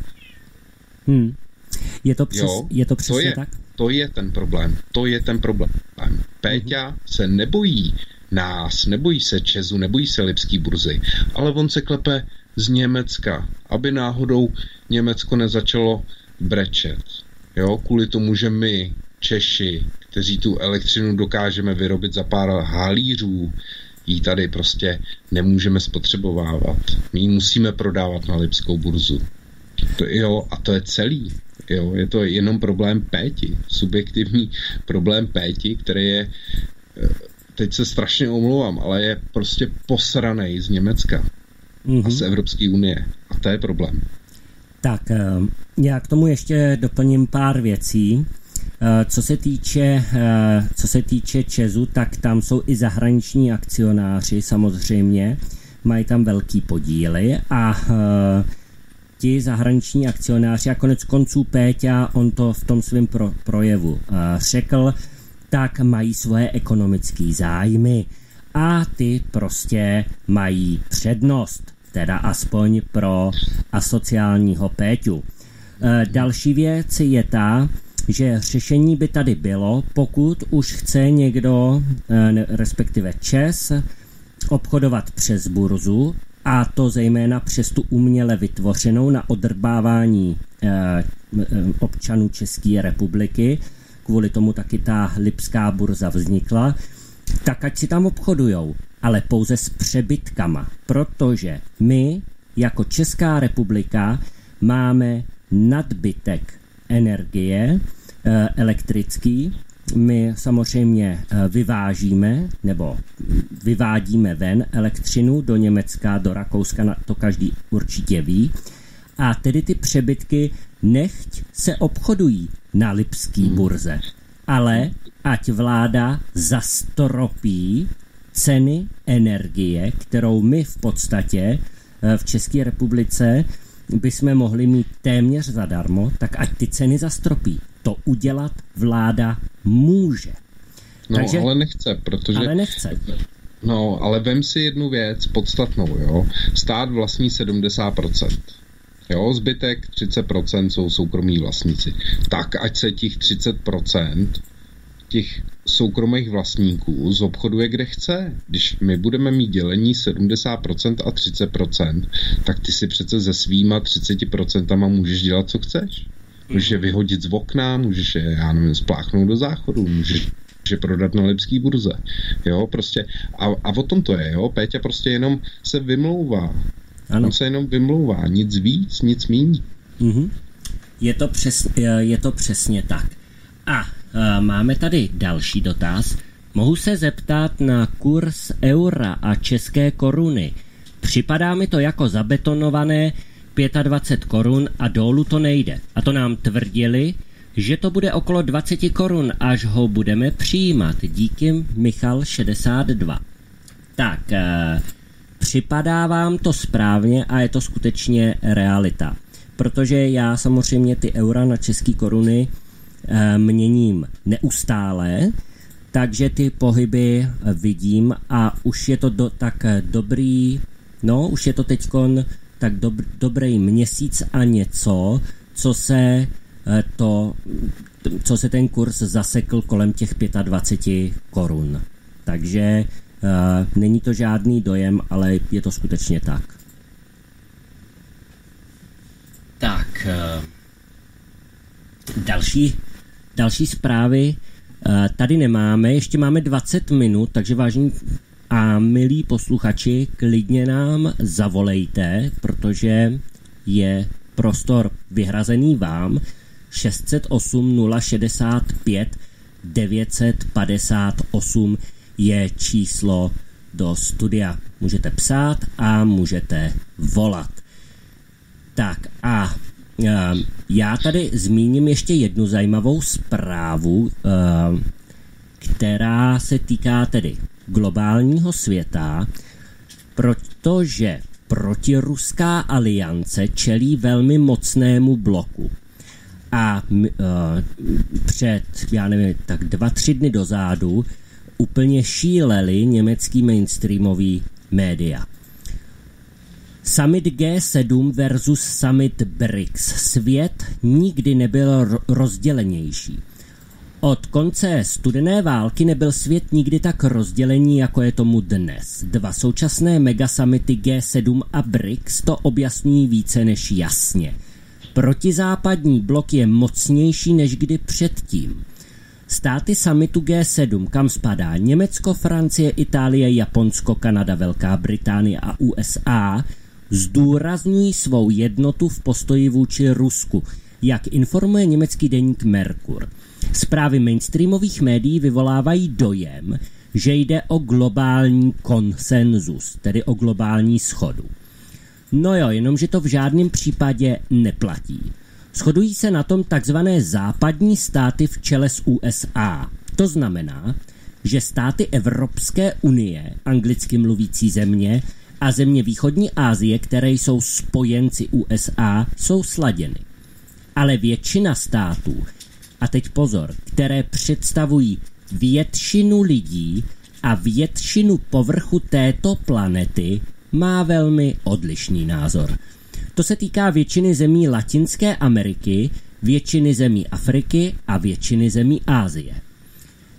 Je to přesně tak? To je ten problém. Péťa se nebojí nás, nebojí se ČEZu, nebojí se Lipský burzy, ale on se klepe z Německa, aby náhodou Německo nezačalo brečet. Jo, kvůli tomu, že my, Češi, kteří tu elektřinu dokážeme vyrobit za pár halířů, ji tady prostě nemůžeme spotřebovávat. My ji musíme prodávat na Lipskou burzu. A to je celý. Jo, je to jenom problém Péti. Subjektivní problém Péti, který je, teď se strašně omlouvám, ale je prostě posranej z Německa a z Evropské unie. A to je problém. Tak, já k tomu ještě doplním pár věcí. Co se týče ČEZu, tak tam jsou i zahraniční akcionáři samozřejmě, mají tam velký podíly a ti zahraniční akcionáři a konec konců Péťa, on to v tom svém projevu řekl, tak mají svoje ekonomické zájmy a ty prostě mají přednost, teda aspoň pro asociálního Péťu. Další věc je ta, že řešení by tady bylo, pokud už chce někdo, respektive ČEZ, obchodovat přes burzu, a to zejména přes tu uměle vytvořenou na odrbávání občanů České republiky. Kvůli tomu taky ta lipská burza vznikla. Tak ať si tam obchodujou, ale pouze s přebytkama, protože my jako Česká republika máme nadbytek energie elektrický. My samozřejmě vyvážíme nebo vyvádíme ven elektřinu do Německa, do Rakouska, to každý určitě ví. A tedy ty přebytky nechť se obchodují na lipský burze, ale ať vláda zastropí ceny energie, kterou my v podstatě v České republice bychom mohli mít téměř zadarmo, tak ať ty ceny zastropí. To udělat vláda může. No, takže, ale nechce, protože... Ale nechce. No, ale vem si jednu věc podstatnou, jo. Stát vlastní 70%. Jo, zbytek 30% jsou soukromí vlastníci. Tak, ať se těch 30% těch soukromých vlastníků zobchoduje kde chce. Když my budeme mít dělení 70% a 30%, tak ty si přece se svýma 30% můžeš dělat, co chceš. Můžeš je vyhodit z okna, můžeš je, já nevím, spláchnout do záchodu, můžeš je prodat na lipský burze. Jo, prostě. A o tom to je, jo. Péťa prostě jenom se vymlouvá. Ano. On se jenom vymlouvá. Nic víc, nic míň. Mm-hmm. Je to přesně tak. A máme tady další dotaz. Mohu se zeptat na kurz eura a české koruny. Připadá mi to jako zabetonované 25 korun a dolů to nejde. A to nám tvrdili, že to bude okolo 20 korun, až ho budeme přijímat. Díky, Michal 62. Tak, připadá vám to správně a je to skutečně realita. Protože já samozřejmě ty eura na české koruny měním neustále, takže ty pohyby vidím a už je to tak dobrý, no už je to teďkon tak dobrý měsíc a něco, co se ten kurz zasekl kolem těch 25 korun. Takže není to žádný dojem, ale je to skutečně tak. Tak, další zprávy tady nemáme, ještě máme 20 minut, takže vážení a milí posluchači, klidně nám zavolejte, protože je prostor vyhrazený vám. 608 065 958 je číslo do studia. Můžete psát a můžete volat. Tak a já tady zmíním ještě jednu zajímavou zprávu, která se týká tedy globálního světa, protože protiruská aliance čelí velmi mocnému bloku. A před, já nevím, tak 2-3 dny dozadu úplně šíleli německý mainstreamový média. Summit G7 versus Summit BRICS. Svět nikdy nebyl rozdělenější. Od konce studené války nebyl svět nikdy tak rozdělený, jako je tomu dnes. 2 současné megasamity G7 a BRICS to objasňují více než jasně. Protizápadní blok je mocnější než kdy předtím. Státy summitu G7, kam spadá Německo, Francie, Itálie, Japonsko, Kanada, Velká Británie a USA, zdůrazňují svou jednotu v postoji vůči Rusku, jak informuje německý deník Merkur. Zprávy mainstreamových médií vyvolávají dojem, že jde o globální konsenzus, tedy o globální shodu. No jo, jenomže to v žádném případě neplatí. Shodují se na tom takzvané západní státy v čele s USA. To znamená, že státy Evropské unie, anglicky mluvící země, a země východní Asie, které jsou spojenci USA, jsou sladěny. Ale většina států, a teď pozor, které představují většinu lidí a většinu povrchu této planety, má velmi odlišný názor. To se týká většiny zemí Latinské Ameriky, většiny zemí Afriky a většiny zemí Asie.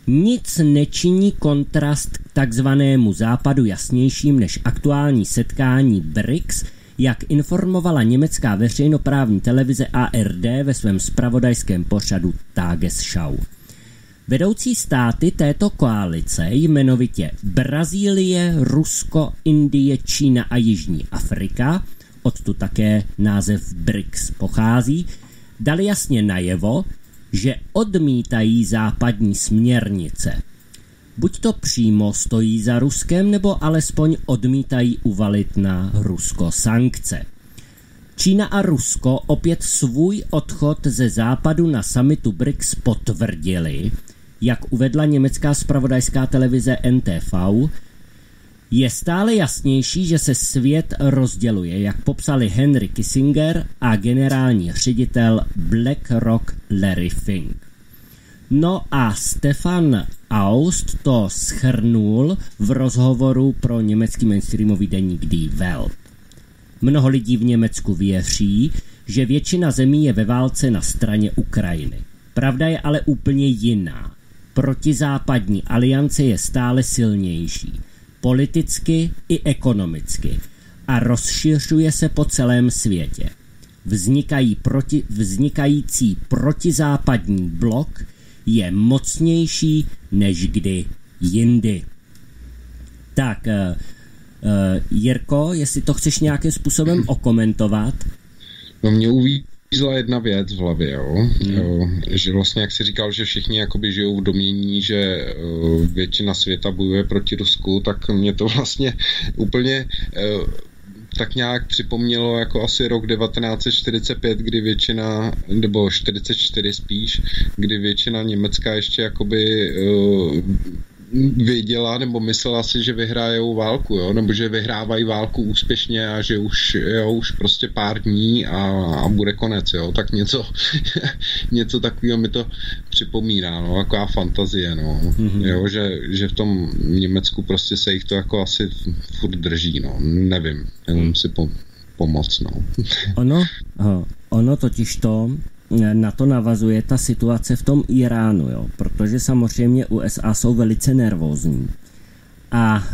Nic nečiní kontrast k takzvanému západu jasnějším než aktuální setkání BRICS, jak informovala německá veřejnoprávní televize ARD ve svém zpravodajském pořadu Tagesschau. Vedoucí státy této koalice, jmenovitě Brazílie, Rusko, Indie, Čína a Jižní Afrika, odtud také název BRICS pochází, dali jasně najevo, že odmítají západní směrnice. Buď to přímo stojí za Ruskem, nebo alespoň odmítají uvalit na Rusko sankce. Čína a Rusko opět svůj odchod ze západu na summitu BRICS potvrdili, jak uvedla německá zpravodajská televize NTV, je stále jasnější, že se svět rozděluje, jak popsali Henry Kissinger a generální ředitel BlackRock Larry Fink. No a Stefan Aust to shrnul v rozhovoru pro německý mainstreamový deník Die Welt. Mnoho lidí v Německu věří, že většina zemí je ve válce na straně Ukrajiny. Pravda je ale úplně jiná. Protizápadní aliance je stále silnější. Politicky i ekonomicky a rozšiřuje se po celém světě. Vznikající protizápadní blok je mocnější než kdy jindy. Tak, Jirko, jestli to chceš nějakým způsobem okomentovat? No mě uvízla jedna věc v hlavě, jo? Že vlastně, jak jsi říkal, že všichni jakoby žijou v domnění, že většina světa bojuje proti Rusku, tak mě to vlastně úplně tak nějak připomnělo jako asi rok 1945, kdy většina, nebo 44 spíš, kdy většina Německa ještě jakoby věděla nebo myslela si, že vyhrajou válku, jo? Nebo že vyhrávají válku úspěšně a že už prostě pár dní a bude konec, jo? Tak něco takového mi to připomíná, no, taková fantazie, no. Jo? Že v tom Německu prostě se jich to jako asi furt drží, no. Nevím, jenom si pomoct, no. Ono totiž to na to navazuje ta situace v tom Iránu, jo? Protože samozřejmě USA jsou velice nervózní a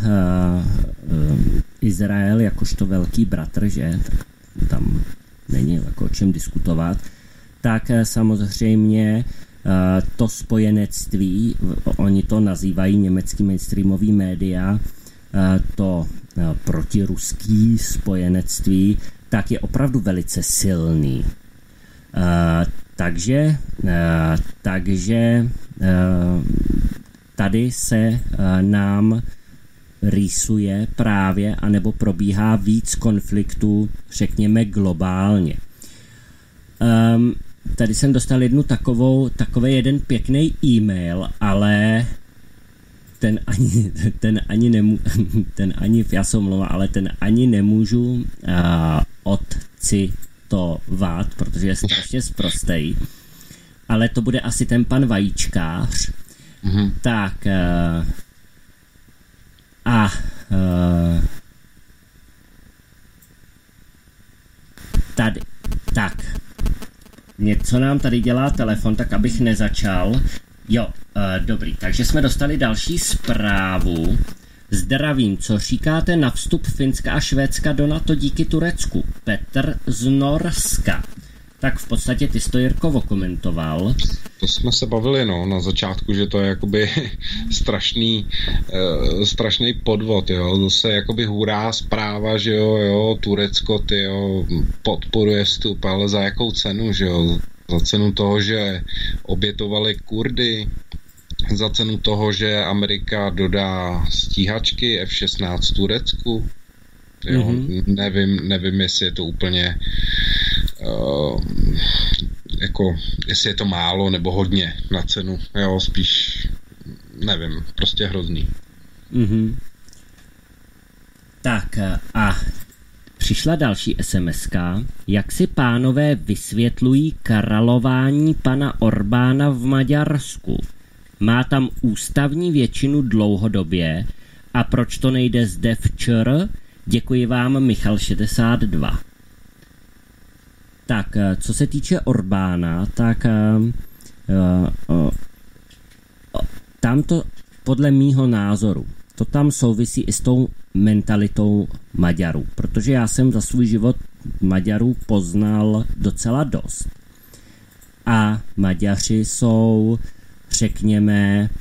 Izrael jakožto velký bratr, že tak tam není jako o čem diskutovat, tak samozřejmě to spojenectví, oni to nazývají německý mainstreamový média, to protiruský spojenectví, tak je opravdu velice silný. Takže tady se nám rýsuje právě, anebo probíhá víc konfliktů, řekněme globálně. Tady jsem dostal takový jeden pěkný e-mail, ale ten ani nemůžu odcitovat, protože je strašně sprostej. Ale to bude asi ten pan Vajíčkář. Tak tady. Tak. Něco nám tady dělá telefon, tak abych nezačal. Jo, dobrý. Takže jsme dostali další zprávu. Zdravím, co říkáte na vstup Finska a Švédska do NATO díky Turecku? Petr z Norska. Tak v podstatě ty jsi to, Jirko, okomentoval. To jsme se bavili, no, na začátku, že to je jakoby strašný podvod, jo. Zase jakoby hurá zpráva, že jo, Turecko, podporuje vstup, ale za jakou cenu, že jo? Za cenu toho, že obětovali Kurdy, za cenu toho, že Amerika dodá stíhačky F-16 Turecku. Jo, nevím, jestli je to úplně jako, jestli je to málo nebo hodně na cenu. Jo, spíš nevím, prostě hrozný. Tak a přišla další SMS-ka. Jak si pánové vysvětlují karalování pana Orbána v Maďarsku? Má tam ústavní většinu dlouhodobě a proč to nejde zde včer? Děkuji vám, Michal 62. Tak, co se týče Orbána, tak tam to podle mýho názoru, to tam souvisí i s tou mentalitou Maďarů, protože já jsem za svůj život Maďarů poznal docela dost. A Maďaři jsou, řekněme,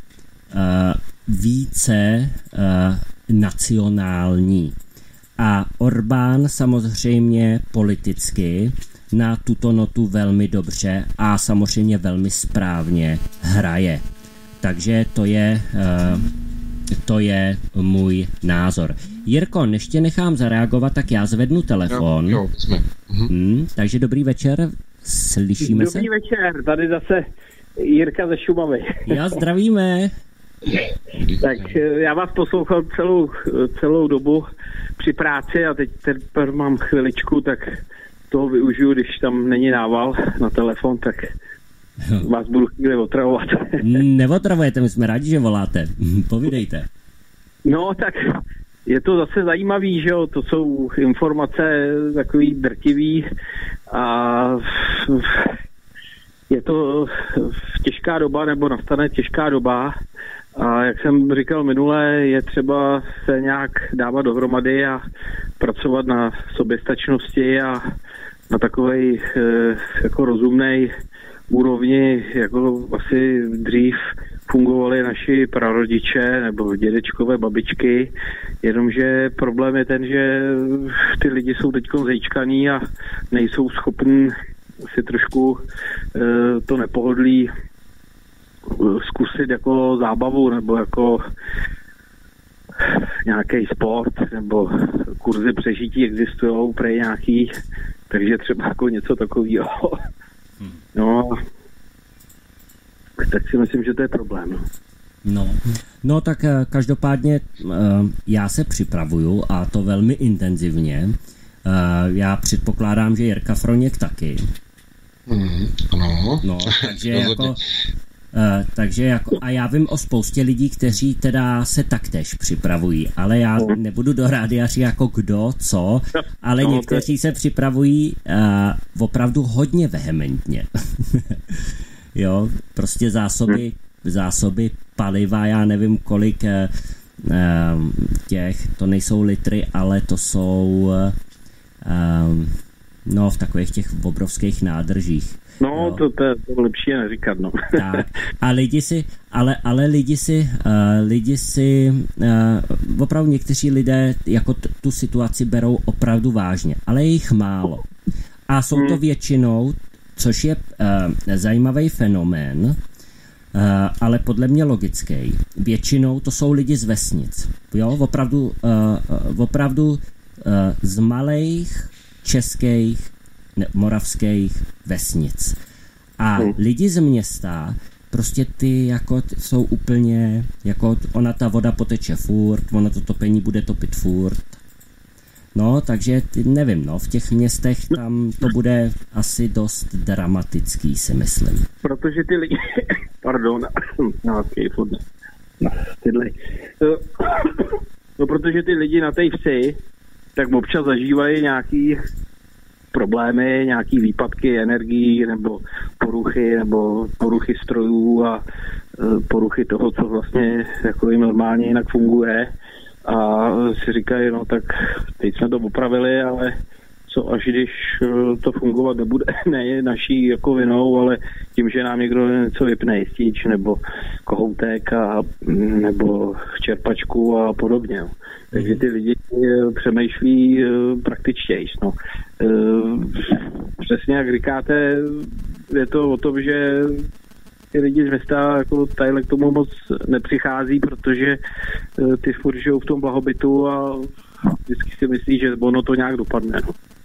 více nacionální. A Orbán samozřejmě politicky na tuto notu velmi dobře a samozřejmě velmi správně hraje. Takže to je můj názor. Jirko, než tě nechám zareagovat, tak já zvednu telefon. Jo, jsme. Takže dobrý večer, slyšíme se? Dobrý večer, tady zase Jirka ze Šumavy. Já zdravíme. Tak já vás poslouchal celou dobu při práci a teď mám chviličku, tak toho využiju, když tam není nával na telefon, tak vás budu chvíli otravovat. Neotravujete, my jsme rádi, že voláte. Povídejte. No, tak je to zase zajímavý, že jo, to jsou informace takový drtivý a je to těžká doba, nebo nastane těžká doba a jak jsem říkal minule, je třeba se nějak dávat dohromady a pracovat na soběstačnosti a na takovej jako rozumnej úrovni, jako asi dřív fungovali naši prarodiče nebo dědečkové, babičky, jenomže problém je ten, že ty lidi jsou teď zejčkaný a nejsou schopni si trošku to nepohodlí zkusit jako zábavu nebo jako nějaký sport nebo kurzy přežití existují pro nějaký, takže třeba jako něco takového. No, tak si myslím, že to je problém. No tak každopádně já se připravuju a to velmi intenzivně. Já předpokládám, že Jirka Froněk taky. Ano. No, takže jako a já vím o spoustě lidí, kteří teda se taktéž připravují, ale já nebudu do rádiaři jako kdo, co, ale někteří se připravují opravdu hodně vehementně. Jo, prostě zásoby paliva, já nevím kolik to nejsou litry, ale to jsou v takových těch obrovských nádržích. No, to je lepší neříkat, no. Tak. A lidi si opravdu někteří lidé jako tu situaci berou opravdu vážně, ale je jich málo. A jsou to většinou, což je zajímavý fenomén, ale podle mě logický. Většinou to jsou lidi z vesnic. Jo, opravdu z malých českých, moravských vesnic. A lidi z města, prostě ty jako jsou úplně, jako ona ta voda poteče furt, ono to topení bude topit furt. No, takže nevím, v těch městech tam to bude asi dost dramatický, si myslím. Protože ty lidi, protože ty lidi na té vsi, tak občas zažívají nějaký problémy, nějaký výpadky energií nebo poruchy strojů a poruchy toho, co vlastně jako jim normálně jinak funguje. A si říkají, tak teď jsme to opravili, ale co až když to fungovat nebude, ne naší jako vinou, ale tím, že nám někdo něco vypne, jistič nebo kohoutek nebo čerpačku a podobně. Takže ty lidi přemýšlí praktičtějš. Přesně jak říkáte, je to o tom, že ty lidi z města jako tadyhle k tomu moc nepřichází, protože ty furt žijou v tom blahobytu a vždycky si myslí, že ono to nějak dopadne.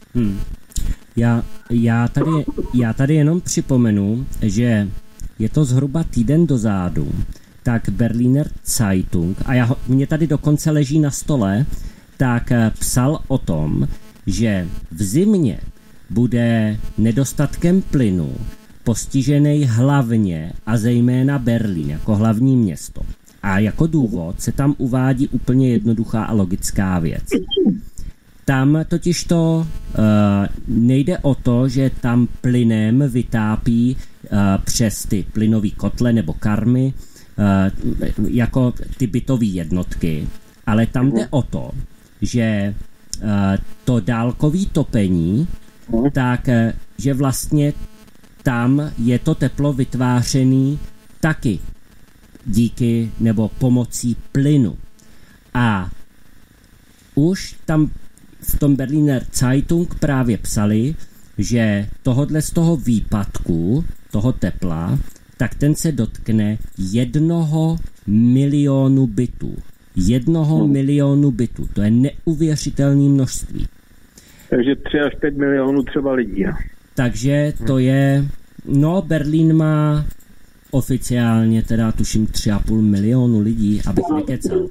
Já tady jenom připomenu, že je to zhruba týden dozadu, tak Berliner Zeitung, a mě tady dokonce leží na stole, tak psal o tom, že v zimě bude nedostatkem plynu postižený hlavně a zejména Berlín jako hlavní město. A jako důvod se tam uvádí úplně jednoduchá a logická věc. Tam totiž to nejde o to, že tam plynem vytápí přes ty plynové kotle nebo karmy jako ty bytové jednotky, ale tam jde o to, že to dálkové topení, tak že vlastně tam je to teplo vytvářené taky díky nebo pomocí plynu. A už tam v tom Berliner Zeitung právě psali, že tohodle z toho výpadku, toho tepla, tak ten se dotkne 1 milionu bytů. 1 milionu bytů. To je neuvěřitelné množství. Takže 3 až 5 milionů třeba lidí. Takže to je... No, Berlín má oficiálně teda tuším 3,5 milionu lidí, abych nekecal.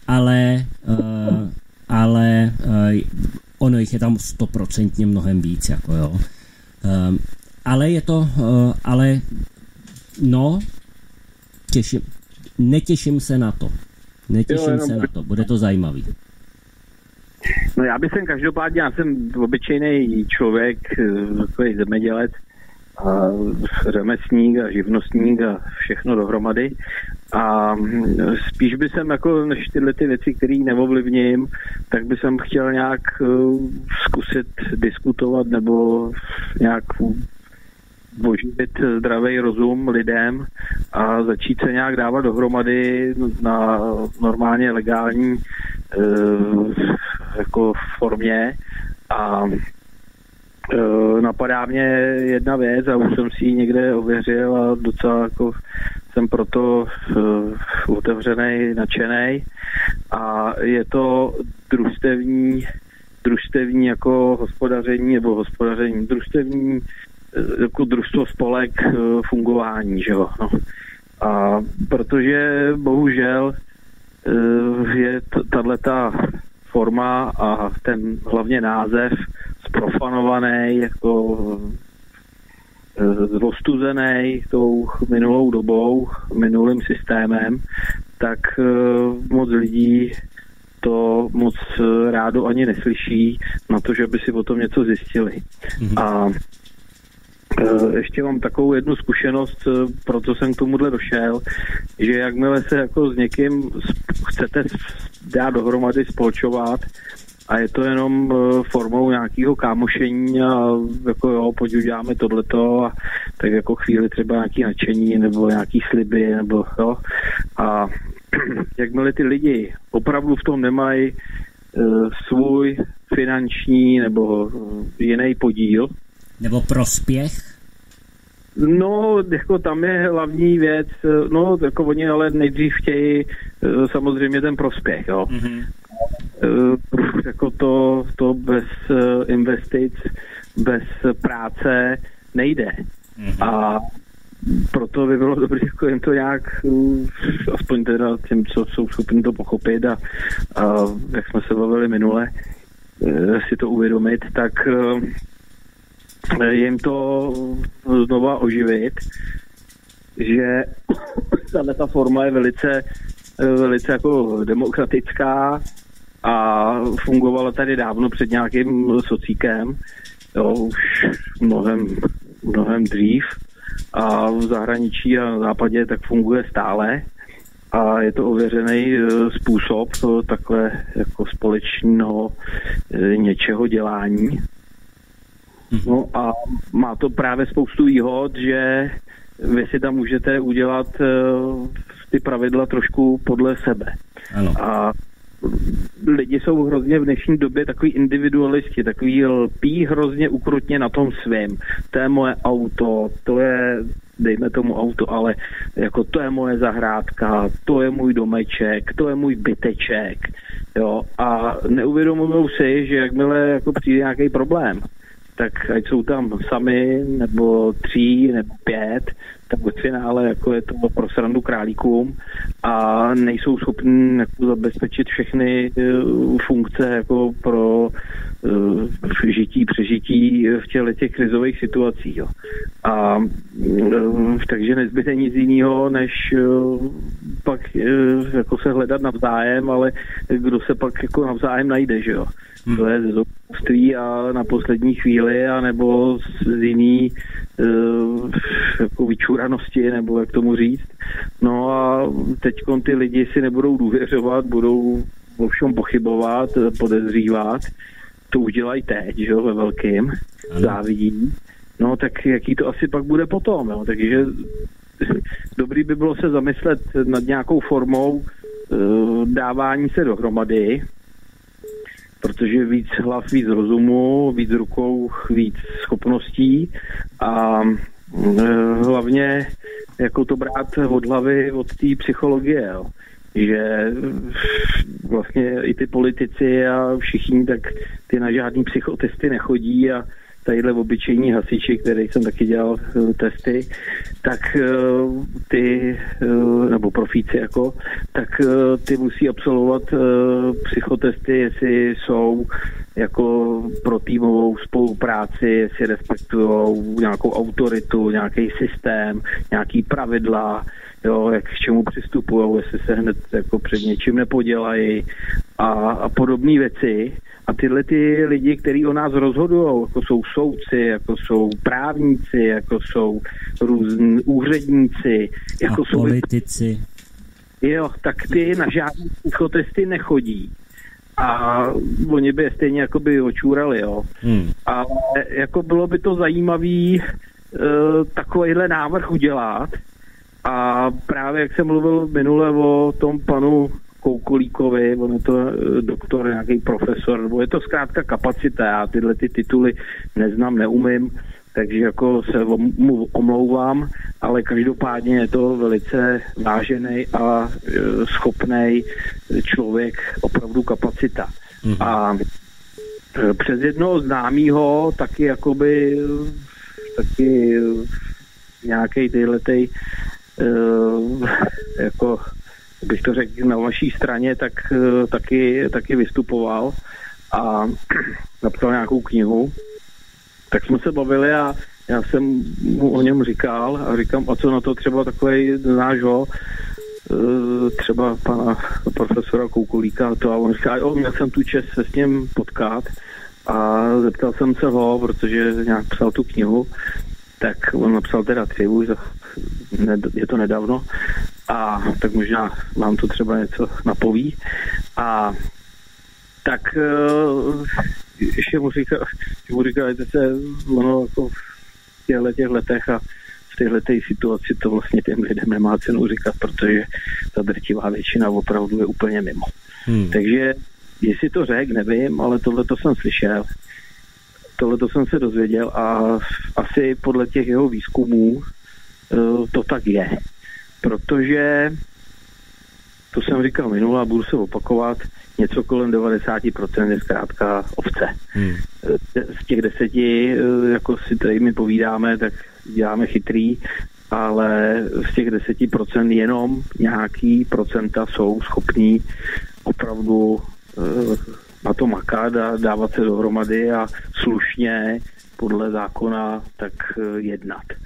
Ale ono jich je tam 100% mnohem víc, jako jo. Ale je to... ale no, netěším se na to. Bude to zajímavý. No já bych každopádně, já jsem obyčejný člověk, takový zemědělec, a řemeslník a živnostník a všechno dohromady. A spíš by jsem jako než tyhle ty věci, které neovlivním, tak by jsem chtěl nějak zkusit diskutovat nebo nějak oživit zdravý rozum lidem a začít se nějak dávat dohromady na normálně legální jako formě. A napadá mě jedna věc a už jsem si ji někde ověřil a docela jako jsem proto otevřenej, nadšenej a je to družstevní jako hospodaření nebo hospodaření družstevní jako družstvo spolek fungování, že jo. No. A protože bohužel je tato forma a ten hlavně název zprofanovaný, jako zostuzený tou minulou dobou, minulým systémem, tak moc lidí to moc rádo ani neslyší na to, že by si o tom něco zjistili. A ještě mám takovou jednu zkušenost, proto jsem k tomuhle došel, že jakmile se jako s někým chcete dát dohromady, spolčovat a je to jenom formou nějakého kámošení a jako jo, pojď uděláme tohleto a tak jako chvíli třeba nějaký nadšení nebo nějaký sliby nebo jo. A jakmile ty lidi opravdu v tom nemají svůj finanční nebo jiný podíl, nebo prospěch? No, jako tam je hlavní věc, no, jako oni ale nejdřív chtějí samozřejmě ten prospěch, jo. Jako to bez investic, bez práce nejde. A proto by bylo dobré jako jim to nějak, aspoň teda těm, co jsou schopni to pochopit a jak jsme se bavili minule, si to uvědomit, tak jim to znova oživit, že ta forma je velice jako demokratická a fungovala tady dávno před nějakým socíkem, jo, už mnohem dřív a v zahraničí a na západě tak funguje stále a je to ověřený způsob takhle jako společného něčeho dělání. No a má to právě spoustu výhod, že vy si tam můžete udělat ty pravidla trošku podle sebe. Ano. A lidi jsou hrozně v dnešní době takový individualisti, takový lpí hrozně ukrutně na tom svém. To je moje auto, to je, dejme tomu auto, ale jako to je moje zahrádka, to je můj domeček, to je můj byteček, jo. A neuvědomují si, že jakmile jako přijde nějaký problém, tak ať jsou tam sami, nebo 3, nebo 5, tak ve finále jako je to pro srandu králíkům a nejsou schopni jako zabezpečit všechny funkce jako pro přežití v těch krizových situacích. Jo. A takže nezbyde nic jiného, než pak jako se hledat navzájem, ale kdo se pak jako navzájem najde, že jo. To je a na poslední chvíli, anebo z jiný jako vyčuranosti, nebo jak tomu říct. No a teďkon ty lidi si nebudou důvěřovat, budou o všem pochybovat, podezřívat. To už dělají teď, že jo, ve velkým, závidí. No tak jaký to asi pak bude potom, jo? Takže dobrý by bylo se zamyslet nad nějakou formou dávání se dohromady, protože víc hlav, víc rozumu, víc rukou, víc schopností a hlavně jako to brát od hlavy, od té psychologie, jo. Že vlastně i ty politici a všichni, tak ty na žádný psychotesty nechodí a tadyhle obyčejní hasiči, který jsem taky dělal testy, tak ty, nebo profíci jako, tak ty musí absolvovat psychotesty, jestli jsou jako pro týmovou spolupráci, jestli respektujou nějakou autoritu, nějaký systém, nějaký pravidla, jo, jak k čemu přistupují, jestli se hned jako před něčím nepodělají a podobné věci. A tyhle ty lidi, kteří o nás rozhodují, jako jsou soudci, jako jsou právníci, jako jsou různí úředníci, jako jsou politici. Jo, tak ty na žádné psychotesty nechodí. A oni by je stejně jako by očúrali, jo. Ale jako bylo by to zajímavý takovýhle návrh udělat. A právě jak jsem mluvil minule o tom panu Koukolíkovi, on je to doktor, nějaký profesor, nebo je to zkrátka kapacita, já tyhle ty tituly neznám, neumím, takže jako se mu omlouvám, ale každopádně je to velice vážený a schopný člověk, opravdu kapacita. A přes jednoho známýho taky jakoby taky nějakej tyhletej jako bych to řekl na vaší straně, tak taky vystupoval a napsal nějakou knihu. Tak jsme se bavili a já jsem mu o něm říkal a říkám, a co na to třeba takovej nášho, třeba pana profesora Koukolíka, to a on říká, jo, měl jsem tu čest se s ním potkat a zeptal jsem se ho, protože nějak psal tu knihu, tak on napsal teda 3, už je to nedávno, a tak možná vám to třeba něco napoví. A tak ještě mu říká, že se ono jako v těch letech a v téhleté situaci to vlastně těm lidem nemá cenu říkat, protože ta drtivá většina opravdu je úplně mimo. Takže jestli to řekl, nevím, ale tohleto jsem slyšel. Tohleto jsem se dozvěděl a asi podle těch jeho výzkumů to tak je. Protože, to jsem říkal minule a budu se opakovat, něco kolem 90% je zkrátka ovce. Z těch 10, jako si tady my povídáme, tak děláme chytrý, ale z těch 10% jenom nějaký procenta jsou schopní opravdu na to makat a dávat se dohromady a slušně podle zákona tak jednat.